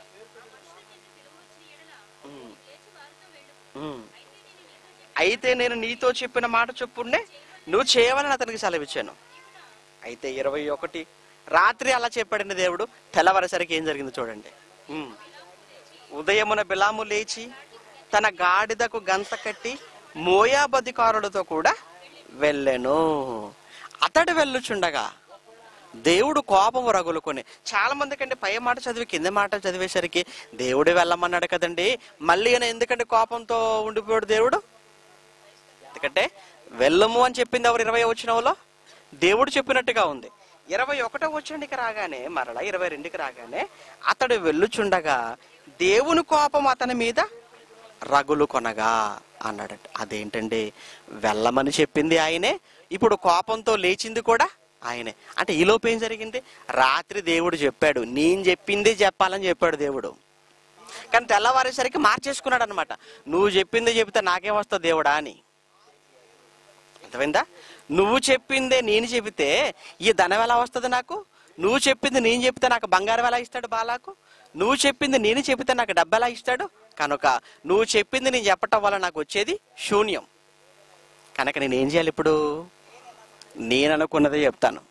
అయితే నేను నీతో చెప్పిన మాట చొప్పునే నువ్వు చేయవాలని అతనికి సెలవిచ్చాను. అయితే 21 రాత్రి అలా చెప్పాడండి దేవుడు. తెల్లవారేసరికి ఏం జరిగింది చూడండి. ఉదయమున బిలాము లేచి తన గాడిదకు గంత కట్టి మోయాబు అధికారులతో కూడా వెళ్ళెను. అతడు వెళ్ళుచుండగా దేవుడు కోపము రగులుకొని, చాలా మందికి అండి పై మాట చదివి కింద మాట చదివేసరికి దేవుడు వెళ్ళమన్నాడు కదండి, మళ్ళీ ఎందుకంటే కోపంతో ఉండిపోయాడు దేవుడు? ఎందుకంటే వెళ్ళము అని చెప్పింది ఎవరు? 20 వచనంలో దేవుడు చెప్పినట్టుగా ఉంది. 21 వచనానికి రాగానే, మరలా 22కి రాగానే అతడు వెళ్ళుచుండగా దేవుని కోపం అతని మీద రగులు కొనగా అన్నాడట. అదేంటండి, వెళ్ళమని చెప్పింది ఆయనే, ఇప్పుడు కోపంతో లేచింది కూడా ఆయనే. అంటే ఈలోపు ఏం జరిగింది? రాత్రి దేవుడు చెప్పాడు, నేను చెప్పింది చెప్పాలని చెప్పాడు దేవుడు. కానీ తెల్లవారేసరికి మార్చేసుకున్నాడు అనమాట. నువ్వు చెప్పింది చెబితే నాకేం వస్తుంది దేవుడా అని. అర్థమైందా? నువ్వు చెప్పిందే నేను చెబితే ఈ ధనం ఎలా వస్తుంది నాకు? నువ్వు చెప్పింది నేను చెప్తే నాకు బంగారం ఎలా ఇస్తాడు బాలాకు? నువ్వు చెప్పింది నేను చెబితే నాకు డబ్బు ఎలా ఇస్తాడు? కనుక నువ్వు చెప్పింది నేను చెప్పటం వల్ల నాకు వచ్చేది శూన్యం. కనుక నేనేం చేయాలి? ఇప్పుడు నేను అనుకున్నదే చెప్తాను,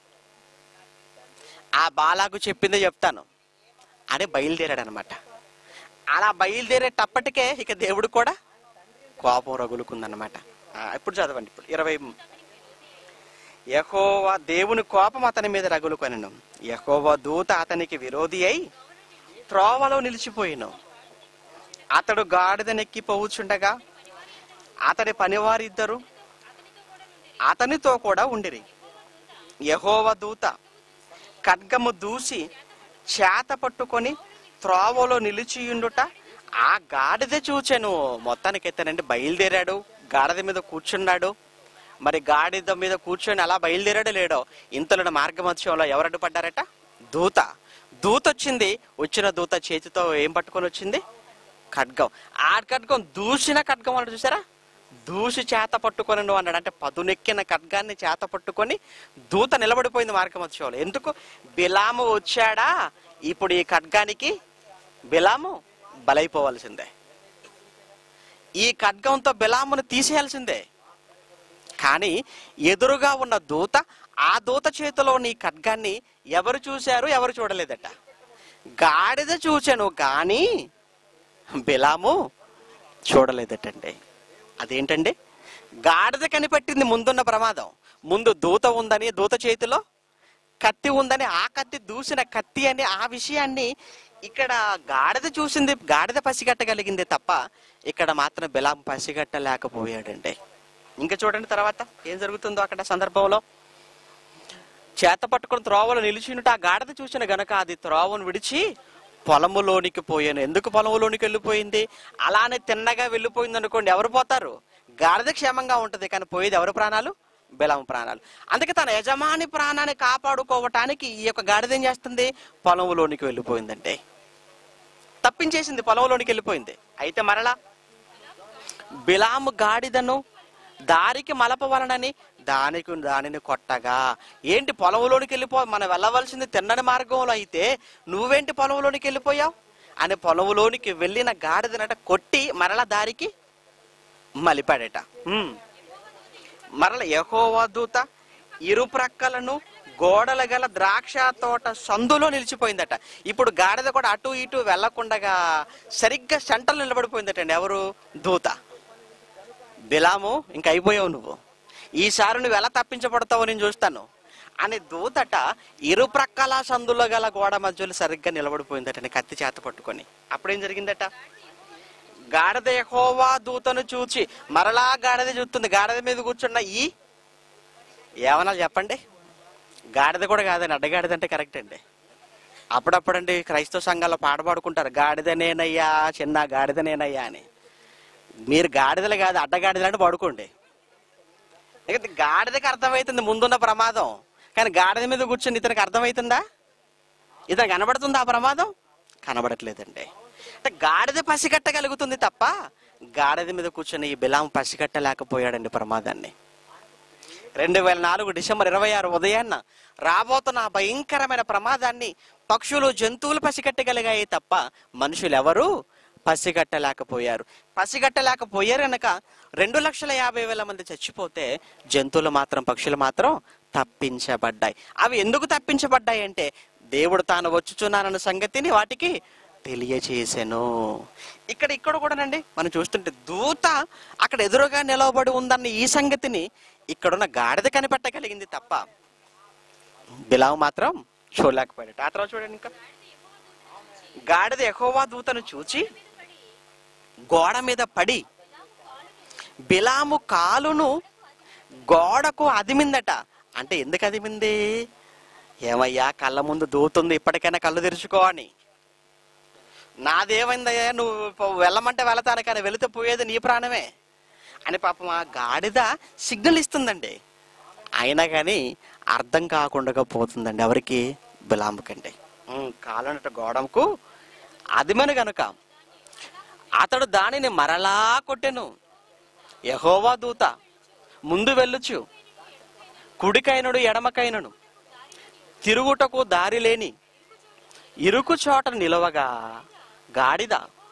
ఆ బాలాకు చెప్పిందే చెప్తాను అని బయలుదేరాడు అనమాట. అలా బయలుదేరేటప్పటికే ఇక దేవుడు కూడా కోపం రగులుకుందన్నమాట. ఇప్పుడు చదవండి. ఇప్పుడు 20. యెహోవా దేవుని కోపం అతని మీద రగులుకొనెను. యెహోవా దూత అతనికి విరోధి అయి త్రోవలో నిలిచిపోయిను. అతడు గాడిదనెక్కి పోవుచుండగా అతడి పనివారిద్దరు అతనితో కూడా ఉండిరి. యెహోవా దూత ఖడ్గము దూసి చేత పట్టుకొని త్రోవలో నిలిచియుండుట ఆ గాడిద చూచెను. మొత్తానికి ఎత్తనండి బయలుదేరాడు, గాడిద మీద కూర్చున్నాడు. మరి గాడిద మీద కూర్చొని అలా బయలుదేరాడు లేడో, ఇంతలో మార్గమధ్యంలో ఎవరు అడ్డుపడ్డారట? దూత. దూత వచ్చింది. వచ్చిన దూత చేతితో ఏం పట్టుకొని వచ్చింది? ఖడ్గం. ఆ ఖడ్గం దూసిన ఖడ్గం అన్నాడు చూసారా? దూసి చేత పట్టుకొని నువ్వు అన్నాడు. అంటే పదునెక్కిన ఖడ్గాన్ని చేత పట్టుకొని దూత నిలబడిపోయింది మార్గమధ్యంలో. ఎందుకు? బిలాము వచ్చాడా, ఇప్పుడు ఈ ఖడ్గానికి బిలాము బలైపోవాల్సిందే. ఈ ఖడ్గంతో బిలామును తీసేయాల్సిందే. కానీ ఎదురుగా ఉన్న దూత, ఆ దూత చేతిలో నీ ఖడ్గాన్ని ఎవరు చూశారు? ఎవరు చూడలేదట. గాడిద చూచాను కానీ బిలాము చూడలేదటండి. అదేంటండి? గాడిద కనిపెట్టింది ముందున్న ప్రమాదం. ముందు దూత ఉందని, దూత చేతిలో కత్తి ఉందని, ఆ కత్తి దూసిన కత్తి అని ఆ విషయాన్ని ఇక్కడ గాడిద చూసింది, గాడిద పసిగట్టగలిగింది తప్ప ఇక్కడ మాత్రం బిలాము పసిగట్టలేకపోయాడండి. ఇంకా చూడండి తర్వాత ఏం జరుగుతుందో అక్కడ సందర్భంలో. చేత పట్టుకుని త్రోవలో నిలిచినట్టు ఆ గాడిద చూసిన గనక అది త్రోవను విడిచి పొలములోనికి పోయాను. ఎందుకు పొలములోనికి వెళ్ళిపోయింది? అలానే తిన్నగా వెళ్ళిపోయింది అనుకోండి, ఎవరు పోతారు? గాడిద క్షేమంగా ఉంటది, కానీ పోయేది ఎవరి ప్రాణాలు? బిలాము ప్రాణాలు. అందుకే తన యజమాని ప్రాణాన్ని కాపాడుకోవటానికి ఈ యొక్క గాడిద ఏం చేస్తుంది? పొలంలోనికి వెళ్ళిపోయిందంటే తప్పించేసింది, పొలంలోనికి వెళ్ళిపోయింది. అయితే మరలా బిలాము గాడిదను దారికి మలపవలనని దానిని కొట్టగా, ఏంటి పొలంలోనికి మనం వెళ్ళవలసింది తిన్నని మార్గంలో, అయితే నువ్వేంటి పొలంలోనికి వెళ్ళిపోయావు అని పొలంలోనికి వెళ్ళిన గాడిదనట కొట్టి మరలా దారికి మలిపాడట. మరల యెహోవా దూత ఇరు ప్రక్కలను గోడల గల ద్రాక్ష తోట సందులో నిలిచిపోయిందట. ఇప్పుడు గాడిద కూడా అటు ఇటు వెళ్లకుండగా సరిగ్గా సెంటర్లో నిలబడిపోయిందటండి. ఎవరు? దూత. బిలాము ఇంక అయిపోయావు నువ్వు, ఈసారి నువ్వు ఎలా తప్పించబడతావో నేను చూస్తాను అని దూతట ఇరు ప్రక్కల సందులో గల గోడ మధ్యలో సరిగ్గా నిలబడిపోయిందటండి కత్తి చేత పట్టుకొని. అప్పుడేం జరిగిందట? గాడిద యెహోవా దూతను చూచి, మరలా గాడిద చూస్తుంది. గాడిద మీద కూర్చున్న ఏమన్నా చెప్పండి, గాడిద కూడా కాదండి, అడ్డగాడిద అంటే కరెక్ట్ అండి. అప్పుడప్పుడండి క్రైస్తవ సంఘాల్లో పాట పాడుకుంటారు, గాడిదనేనయ్యా చిన్న గాడిదనేనయ్యా అని. మీరు గాడిదలు కాదు, అడ్డగాడిదలు అంటే పడుకోండి. ఎందుకంటే గాడిదకి అర్థమవుతుంది ముందున్న ప్రమాదం, కానీ గాడిద మీద కూర్చొని ఇతనికి అర్థమవుతుందా? ఇతనికి కనబడుతుందా ఆ ప్రమాదం? కనబడట్లేదండి. అంటే గాడిద పసిగట్టగలుగుతుంది తప్ప గాడిద మీద కూర్చొని ఈ బిలాము పసిగట్టలేకపోయాడండి ప్రమాదాన్ని. 2004 డిసెంబర్ 26 ఉదయాన్న రాబోతున్న ఆ భయంకరమైన ప్రమాదాన్ని పక్షులు, జంతువులు పసిగట్టగలిగాయి తప్ప మనుషులు ఎవరు పసిగట్టలేకపోయారు. పసిగట్టలేకపోయారు కనుక 2,50,000 మంది చచ్చిపోతే జంతువులు మాత్రం, పక్షులు మాత్రం తప్పించబడ్డాయి. అవి ఎందుకు తప్పించబడ్డాయి అంటే దేవుడు తాను వచ్చుచున్నానన్న సంగతిని వాటికి తెలియచేసెను. ఇక్కడ కూడానండి మనం చూస్తుంటే దూత అక్కడ ఎదురుగా నిలవబడి ఉందన్న ఈ సంగతిని ఇక్కడున్న గాడిద కనిపెట్టగలిగింది తప్ప బిలాము మాత్రం చూడలేకపోయాడు. ఆ తర్వాత చూడండి, ఇంకా గాడిద యెహోవా దూతను చూచి గోడ మీద పడి బిలాము కాలును గోడకు అదిమిందట. అంటే ఎందుకు అదిమింది? ఏమయ్యా, కళ్ళ ముందు దూతుంది, ఇప్పటికైనా కళ్ళు తెరుచుకో అని. నాదేమైందయ్యా, నువ్వు వెళ్ళమంటే వెళతాను, కానీ వెళితే పోయేది నీ ప్రాణమే అని పాపం ఆ గాడిద సిగ్నల్ ఇస్తుందండి. అయినా కానీ అర్థం కాకుండా పోతుందండి. ఎవరికి? బిలాముకండి. కాలనట గోడకు అదిమను గనుక అతడు దానిని మరలా కొట్టెను. యెహోవా దూత ముందు వెళ్ళుచు కుడికైనడు ఎడమకైనను తిరుగుటకు దారి లేని ఇరుకు చోట నిలవగా గాడిద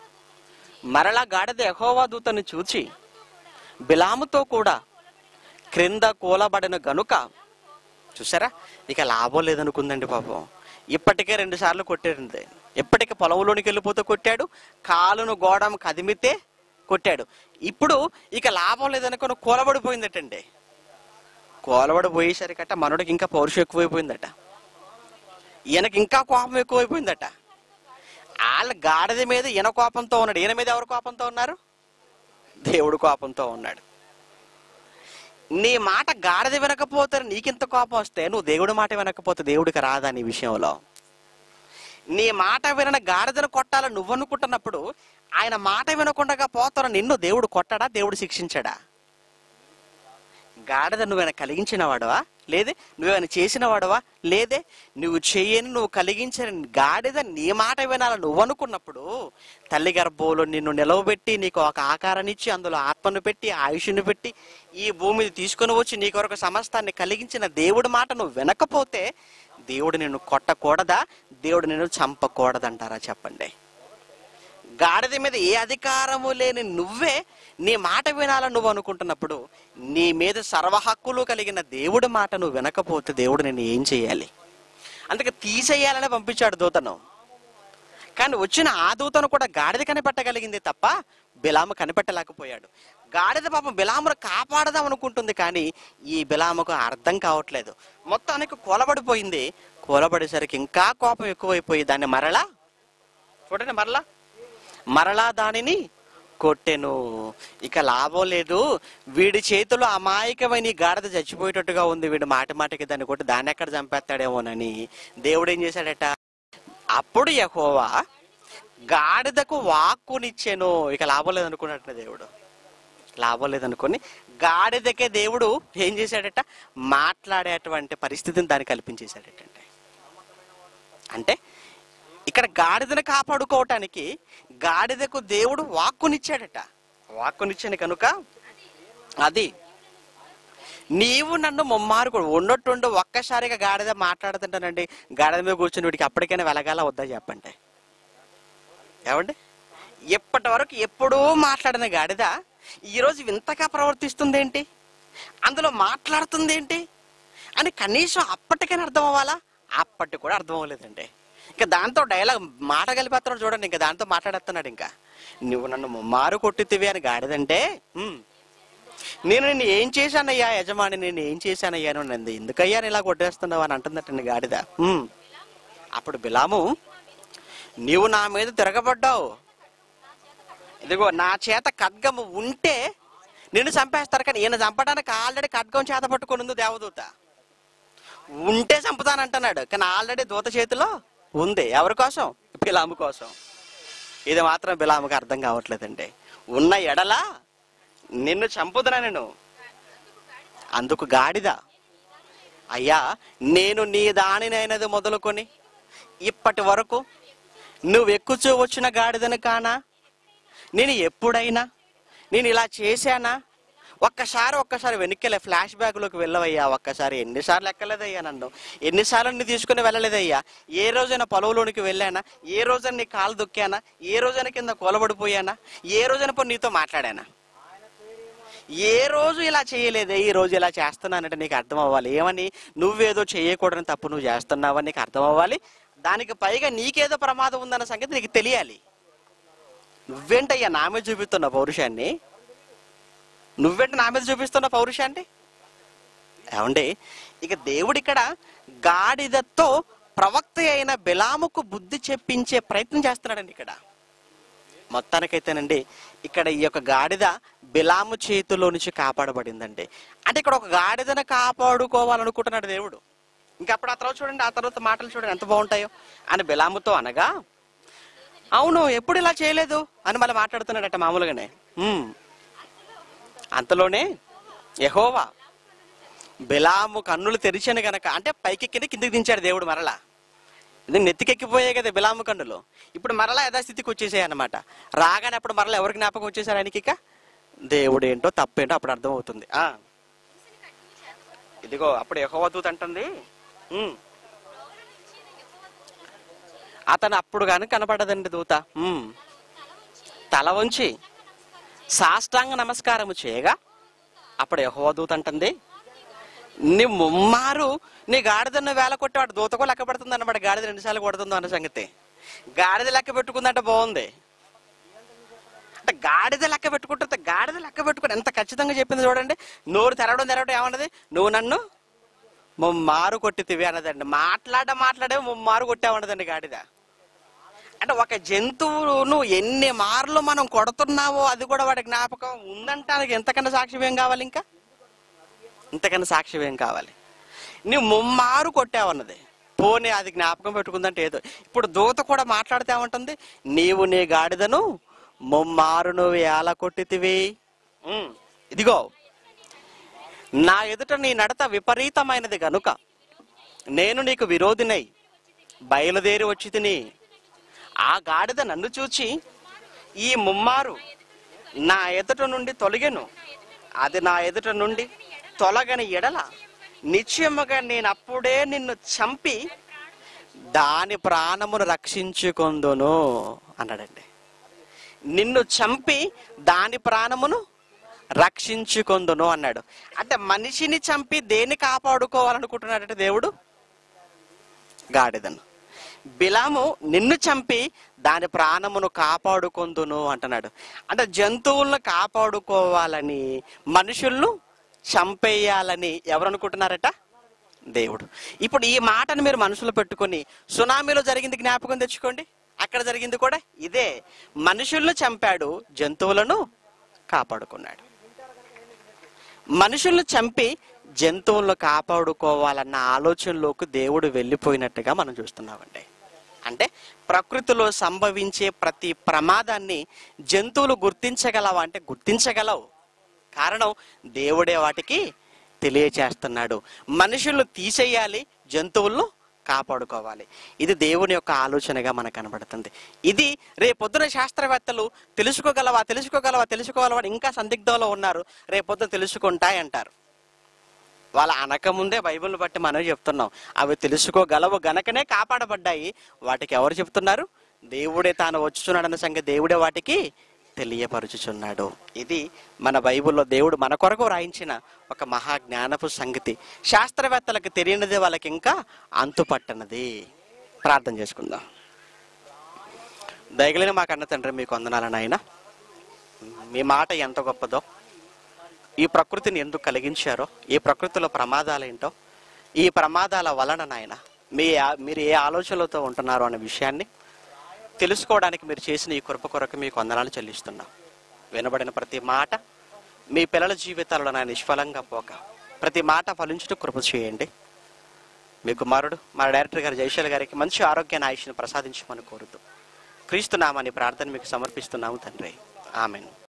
యెహోవా దూతను చూచి బిలాముతో కూడా క్రింద కూలబడిన గనుక, చూసారా, ఇక లాభం లేదనుకుందండి పాపం. ఇప్పటికే 2 సార్లు కొట్టాడండి. ఇప్పటికే పొలంలోనికి వెళ్ళిపోతే కొట్టాడు, కాలును గోడం కదిమితే కొట్టాడు. ఇప్పుడు ఇక లాభం లేదనుకుని కూలబడిపోయిందటండి. కూలబడిపోయేసరికట మనోడికి ఇంకా పౌరుషం ఎక్కువైపోయిందట, ఈయనకి ఇంకా కోపం ఎక్కువైపోయిందట. వాళ్ళ గాడిద మీద ఈయన కోపంతో ఉన్నాడు, ఈయన మీద ఎవరు కోపంతో ఉన్నారు? దేవుడు కోపంతో ఉన్నాడు. నీ మాట గాడిద వినకపోతే నీకింత కోపం వస్తే, నువ్వు దేవుడి మాట వినకపోతే దేవుడికి రాదా నీ విషయంలో? నీ మాట వినని గాడిదను కొట్టాలని నువ్వు అనుకుంటున్నప్పుడు ఆయన మాట వినకుండా పోతాను నిన్ను దేవుడు కొట్టడా? దేవుడు శిక్షించడా? గాడిద నువ్వేనా కలిగించిన వాడవా? లేదే. నువ్వేమైనా చేసిన వాడవా? లేదే. నువ్వు చేయని, నువ్వు కలిగించిన గాడిద నీ మాట వినాలని నువ్వు అనుకున్నప్పుడు తల్లి గర్భంలో నిన్ను నిలవబెట్టి నీకు ఒక ఆకారాన్ని ఇచ్చి అందులో ఆత్మను పెట్టి ఆయుష్ను పెట్టి ఈ భూమిని తీసుకొని వచ్చి నీ కొరకు సమస్తాన్ని కలిగించిన దేవుడి మాట నువ్వు వినకపోతే దేవుడు నిన్ను కొట్టకూడదా? దేవుడు నిన్ను చంపకూడదంటారా? చెప్పండి. గాడిద మీద ఏ అధికారము లేని నువ్వే నీ మాట వినాలని నువ్వు అనుకుంటున్నప్పుడు నీ మీద సర్వ హక్కులు కలిగిన దేవుడి మాట నువ్వు వినకపోతే దేవుడు నిన్ను ఏం చేయాలి? అందుకే తీసేయాలని పంపించాడు దూతను. కానీ వచ్చిన ఆ దూతను కూడా గాడిద కనిపెట్టగలిగింది తప్ప బిలాము కనిపెట్టలేకపోయాడు. గాడిద పాపం బిలామును కాపాడదాం అనుకుంటుంది, కానీ ఈ బిలాముకు అర్థం కావట్లేదు. మొత్తానికి కూలబడిపోయింది. కూలబడేసరికి ఇంకా కోపం ఎక్కువైపోయి దాన్ని చూడండి మరలా దానిని కొట్టెను. ఇక లాభం లేదు, వీడి చేతిలో అమాయకమైన గాడిద చచ్చిపోయేటట్టుగా ఉంది, వీడు మాటికి దాన్ని కొట్టి దాన్ని ఎక్కడ చంపేస్తాడేమోనని దేవుడు ఏం చేశాడట, అప్పుడు యెహోవా గాడిదకు వాక్కునిచ్చెను. ఇక లాభం లేదనుకున్నట్టు దేవుడు, లాభం లేదనుకుని గాడిదకే దేవుడు ఏం చేశాడట, మాట్లాడేటువంటి పరిస్థితిని దాన్ని కల్పించేశాడట. అంటే ఇక్కడ గాడిదను కాపాడుకోవటానికి గాడిదకు దేవుడు వాక్కునిచ్చాడట. వాక్కునిచ్చాను కనుక అది నీవు నన్ను ముమ్మారు కూడా ఉన్నట్టుండి ఒక్కసారిగా గాడిద మాట్లాడుతుంటానండి, గాడిద మీద కూర్చుని వీడికి అప్పటికైనా వెలగాల వద్దా చెప్పండి. ఏమండి, ఇప్పటి వరకు ఎప్పుడూ మాట్లాడిన గాడిద ఈరోజు వింతగా ప్రవర్తిస్తుంది ఏంటి, అందులో మాట్లాడుతుంది ఏంటి అని కనీసం అప్పటికైనా అర్థం అవ్వాలా? అప్పటికి కూడా అర్థం అవ్వలేదండి. ఇంకా దాంతో డైలాగ్ మాట కలిపేస్తున్నాడు చూడండి, ఇంకా దాంతో మాట్లాడేస్తున్నాడు. ఇంకా నువ్వు నన్ను ముమ్మారు కొట్టితివి అని గాడిదంటే, నేను నిన్ను ఏం చేశానయ్యా యజమాని, నేను ఏం చేశానయ్యా, నన్ను ఎందుకయ్యా ఇలా కొట్టేస్తున్నావు అని అంటుందటండి గాడిద. అప్పుడు బిలాము, నీవు నా మీద తిరగబడ్డావు, ఇదిగో నా చేత ఖడ్గము ఉంటే నిన్ను చంపేస్తారు, కానీ ఈయన చంపడానికి ఆల్రెడీ ఖడ్గం చేత పట్టుకొని ఉంది దేవదూత, ఉంటే చంపుతానంటున్నాడు, కానీ ఆల్రెడీ దూత చేతిలో ఉంది. ఎవరి కోసం? బిలాము కోసం. ఇది మాత్రం బిలాముకి అర్థం కావట్లేదండి. ఉన్న ఎడల నిన్ను చంపుదునా నేను. అందుకు గాడిద, అయ్యా నేను నీ దానినైనది మొదలుకొని ఇప్పటి వరకు నువ్వు ఎక్కుచూ వచ్చిన గాడిదను కానా, నేను ఎప్పుడైనా నేను ఇలా చేశానా? ఒక్కసారి వెనక్కి ఫ్లాష్ బ్యాక్లోకి వెళ్ళవయ్యా. ఒక్కసారి ఎన్నిసార్లు ఎక్కలేదయ్యా నన్ను, ఎన్నిసార్లు నీ తీసుకుని వెళ్ళలేదయ్యా. ఏ రోజైనా పొలంలోనికి వెళ్ళానా, ఏ రోజైనా నీ కాలు దొక్కానా, ఏ రోజైనా కింద కూలబడిపోయానా, ఏ రోజైనా పోయి నీతో మాట్లాడానా? ఏ రోజు ఇలా చేయలేదే, ఈ రోజు ఇలా చేస్తున్నానంటే నీకు అర్థం అవ్వాలి. ఏమని? నువ్వేదో చేయకూడని తప్పు నువ్వు చేస్తున్నావని నీకు అర్థం అవ్వాలి. దానికి పైగా నీకేదో ప్రమాదం ఉందన్న సంగతి నీకు తెలియాలి. నువ్వేంటయ్యా నా మీద చూపిస్తున్న పౌరుషాన్ని, నువ్వేంటి నా మీద చూపిస్తున్న పౌరుషాన్ని? ఏమండి, ఇక దేవుడు ఇక్కడ గాడిదతో ప్రవక్త అయిన బిలాముకు బుద్ధి చెప్పించే ప్రయత్నం చేస్తున్నాడండి. ఇక్కడ మొత్తానికైతేనండి ఇక్కడ ఈ యొక్క గాడిద బిలాము చేతిలో నుంచి కాపాడబడిందండి. అంటే ఇక్కడ ఒక గాడిదను కాపాడుకోవాలనుకుంటున్నాడు దేవుడు. ఇంకా అప్పుడు ఆ తర్వాత చూడండి, ఆ తర్వాత మాటలు చూడండి ఎంత బాగుంటాయో. అని బిలాముతో అనగా, అవును ఎప్పుడు ఇలా చేయలేదు అని మళ్ళీ మాట్లాడుతున్నాడట మామూలుగానే. అంతలోనే యెహోవా బిలాము కన్నులు తెరిచాను గనక, అంటే పైకెక్కి కిందికి దించాడు దేవుడు. మరలా ఇది నెత్తికెక్కిపోయాయి కదా బిలాము కన్నులు, ఇప్పుడు మరలా యథాస్థితికి వచ్చేసాయి అన్నమాట. రాగానే అప్పుడు మరలా ఎవరికి జ్ఞాపకం వచ్చేసారు ఆయనకి? ఇక దేవుడు ఏంటో తప్పేంటో అప్పుడు అర్థం అవుతుంది. ఇదిగో అప్పుడు యెహోవా దూత అంటుంది, అతను అప్పుడు కానీ కనపడదండి దూత. తల వంచి సాష్టాంగ నమస్కారము చేయగా అప్పుడు యెహోవా దూత అంటుంది, నీ ముమ్మారు నీ గాడిదను వేల కొట్టేవాడు దూతకో లెక్క పెడుతుంది అన్నమాట. గాడిద 2 సార్లు కొడుతుందో అన్న సంగతి. గాడిద లెక్క పెట్టుకుందంటే బాగుంది. అంటే గాడిద లెక్క పెట్టుకుంటే, గాడిద లెక్క పెట్టుకుని ఎంత ఖచ్చితంగా చెప్పింది చూడండి. నోరు తెరవడం ఏమన్నది, నువ్వు నన్ను ముమ్మారు కొట్టితివి అన్నదండి. మాట్లాడే ముమ్మారు కొట్టామన్నదండి గాడిద. అంటే ఒక జంతువును ఎన్ని మార్లు మనం కొడుతున్నావో అది కూడా వాడి జ్ఞాపకం ఉందంటానికి ఎంతకన్నా సాక్ష్యం ఏం కావాలి? ఇంకా ఇంతకన్నా సాక్ష్యం ఏం కావాలి? నువ్వు ముమ్మారు కొట్టావన్నది, పోనీ అది జ్ఞాపకం పెట్టుకుందంటే ఏదో. ఇప్పుడు దూత కూడా మాట్లాడితే ఏమంటుంది, నీవు నీ గాడిదను ముమ్మారు నువ్వు ఎలా కొట్టితివి, ఇదిగో నా ఎదుట నీ నడత విపరీతమైనది గనుక నేను నీకు విరోధినై బయలుదేరి వచ్చి తిని, ఆ గాడిద నన్ను చూచి ఈ ముమ్మారు నా ఎదుట నుండి తొలగెను, అది నా ఎదుట నుండి తొలగని ఎడల నిశ్చయముగా నేను అప్పుడే నిన్ను చంపి దాని ప్రాణమును రక్షించుకొందును అన్నాడండి. నిన్ను చంపి దాని ప్రాణమును రక్షించుకొందును అన్నాడు. అంటే మనిషిని చంపి దేన్ని కాపాడుకోవాలనుకుంటున్నాడంటే దేవుడు? గాడిదను. బిలాము నిన్ను చంపి దాని ప్రాణమును కాపాడుకొందును అంటున్నాడు. అంటే జంతువులను కాపాడుకోవాలని, మనుషులను చంపేయాలని ఎవరు అనుకుంటున్నారట? దేవుడు. ఇప్పుడు ఈ మాటను మీరు మనసులో పెట్టుకొని సునామీలో జరిగింది జ్ఞాపకం తెచ్చుకోండి. అక్కడ జరిగింది కూడా ఇదే. మనుషులను చంపాడు, జంతువులను కాపాడుకున్నాడు. మనుషులను చంపి జంతువులను కాపాడుకోవాలన్న ఆలోచనలోకి దేవుడు వెళ్ళిపోయినట్టుగా మనం చూస్తున్నామండి. అంటే ప్రకృతిలో సంభవించే ప్రతి ప్రమాదాన్ని జంతువులు గుర్తించగలవా అంటే గుర్తించగలవు. కారణం దేవుడే వాటికి తెలియచేస్తున్నాడు. మనుషులు తీసేయాలి, జంతువులను కాపాడుకోవాలి. ఇది దేవుని యొక్క ఆలోచనగా మనకు కనబడుతుంది. ఇది రేపొద్దున శాస్త్రవేత్తలు తెలుసుకోగలవా ఇంకా సందిగ్ధంలో ఉన్నారు. రేపొద్దున తెలుసుకుంటాయంటారు. వాళ్ళ అనకముందే బైబిల్ని బట్టి మనం చెప్తున్నాం, అవి తెలుసుకోగలవు గనకనే కాపాడబడ్డాయి. వాటికి ఎవరు చెప్తున్నారు? దేవుడే తాను వచ్చుచున్నాడన్న సంగతి దేవుడే వాటికి తెలియపరుచుచున్నాడు. ఇది మన బైబిల్లో దేవుడు మన కొరకు వ్రాయించిన ఒక మహాజ్ఞానపు సంగతి. శాస్త్రవేత్తలకు తెలియనిది వాళ్ళకి ఇంకా అంతుపట్టనది. ప్రార్థన చేసుకుందాం. దయగలిగిన మా కన్న తండ్రి, మీకు వందనాలు నాయన. మీ మాట ఎంత గొప్పదో, ఈ ప్రకృతిని ఎందుకు కలిగించారో, ఈ ప్రకృతిలో ప్రమాదాలు ఏంటో, ఈ ప్రమాదాల వలన నాయన మీరు ఏ ఆలోచనలతో ఉంటున్నారో అనే విషయాన్ని తెలుసుకోవడానికి మీరు చేసిన ఈ కృప కొరకు మీకు వందనాలు చెల్లిస్తున్నాం. వినబడిన ప్రతి మాట మీ పిల్లల జీవితాల్లో నా నిష్ఫలంగా పోక ప్రతి మాట ఫలించుటూ కృప చేయండి. మీ కుమారుడు మా డైరెక్టర్ గారు జయశాలి గారికి మంచి ఆరోగ్యాన్ని, ఆయుష్ను ప్రసాదించమని కోరుతూ క్రీస్తు నామని ప్రార్థన మీకు సమర్పిస్తున్నాము తండ్రి. ఆమెన్.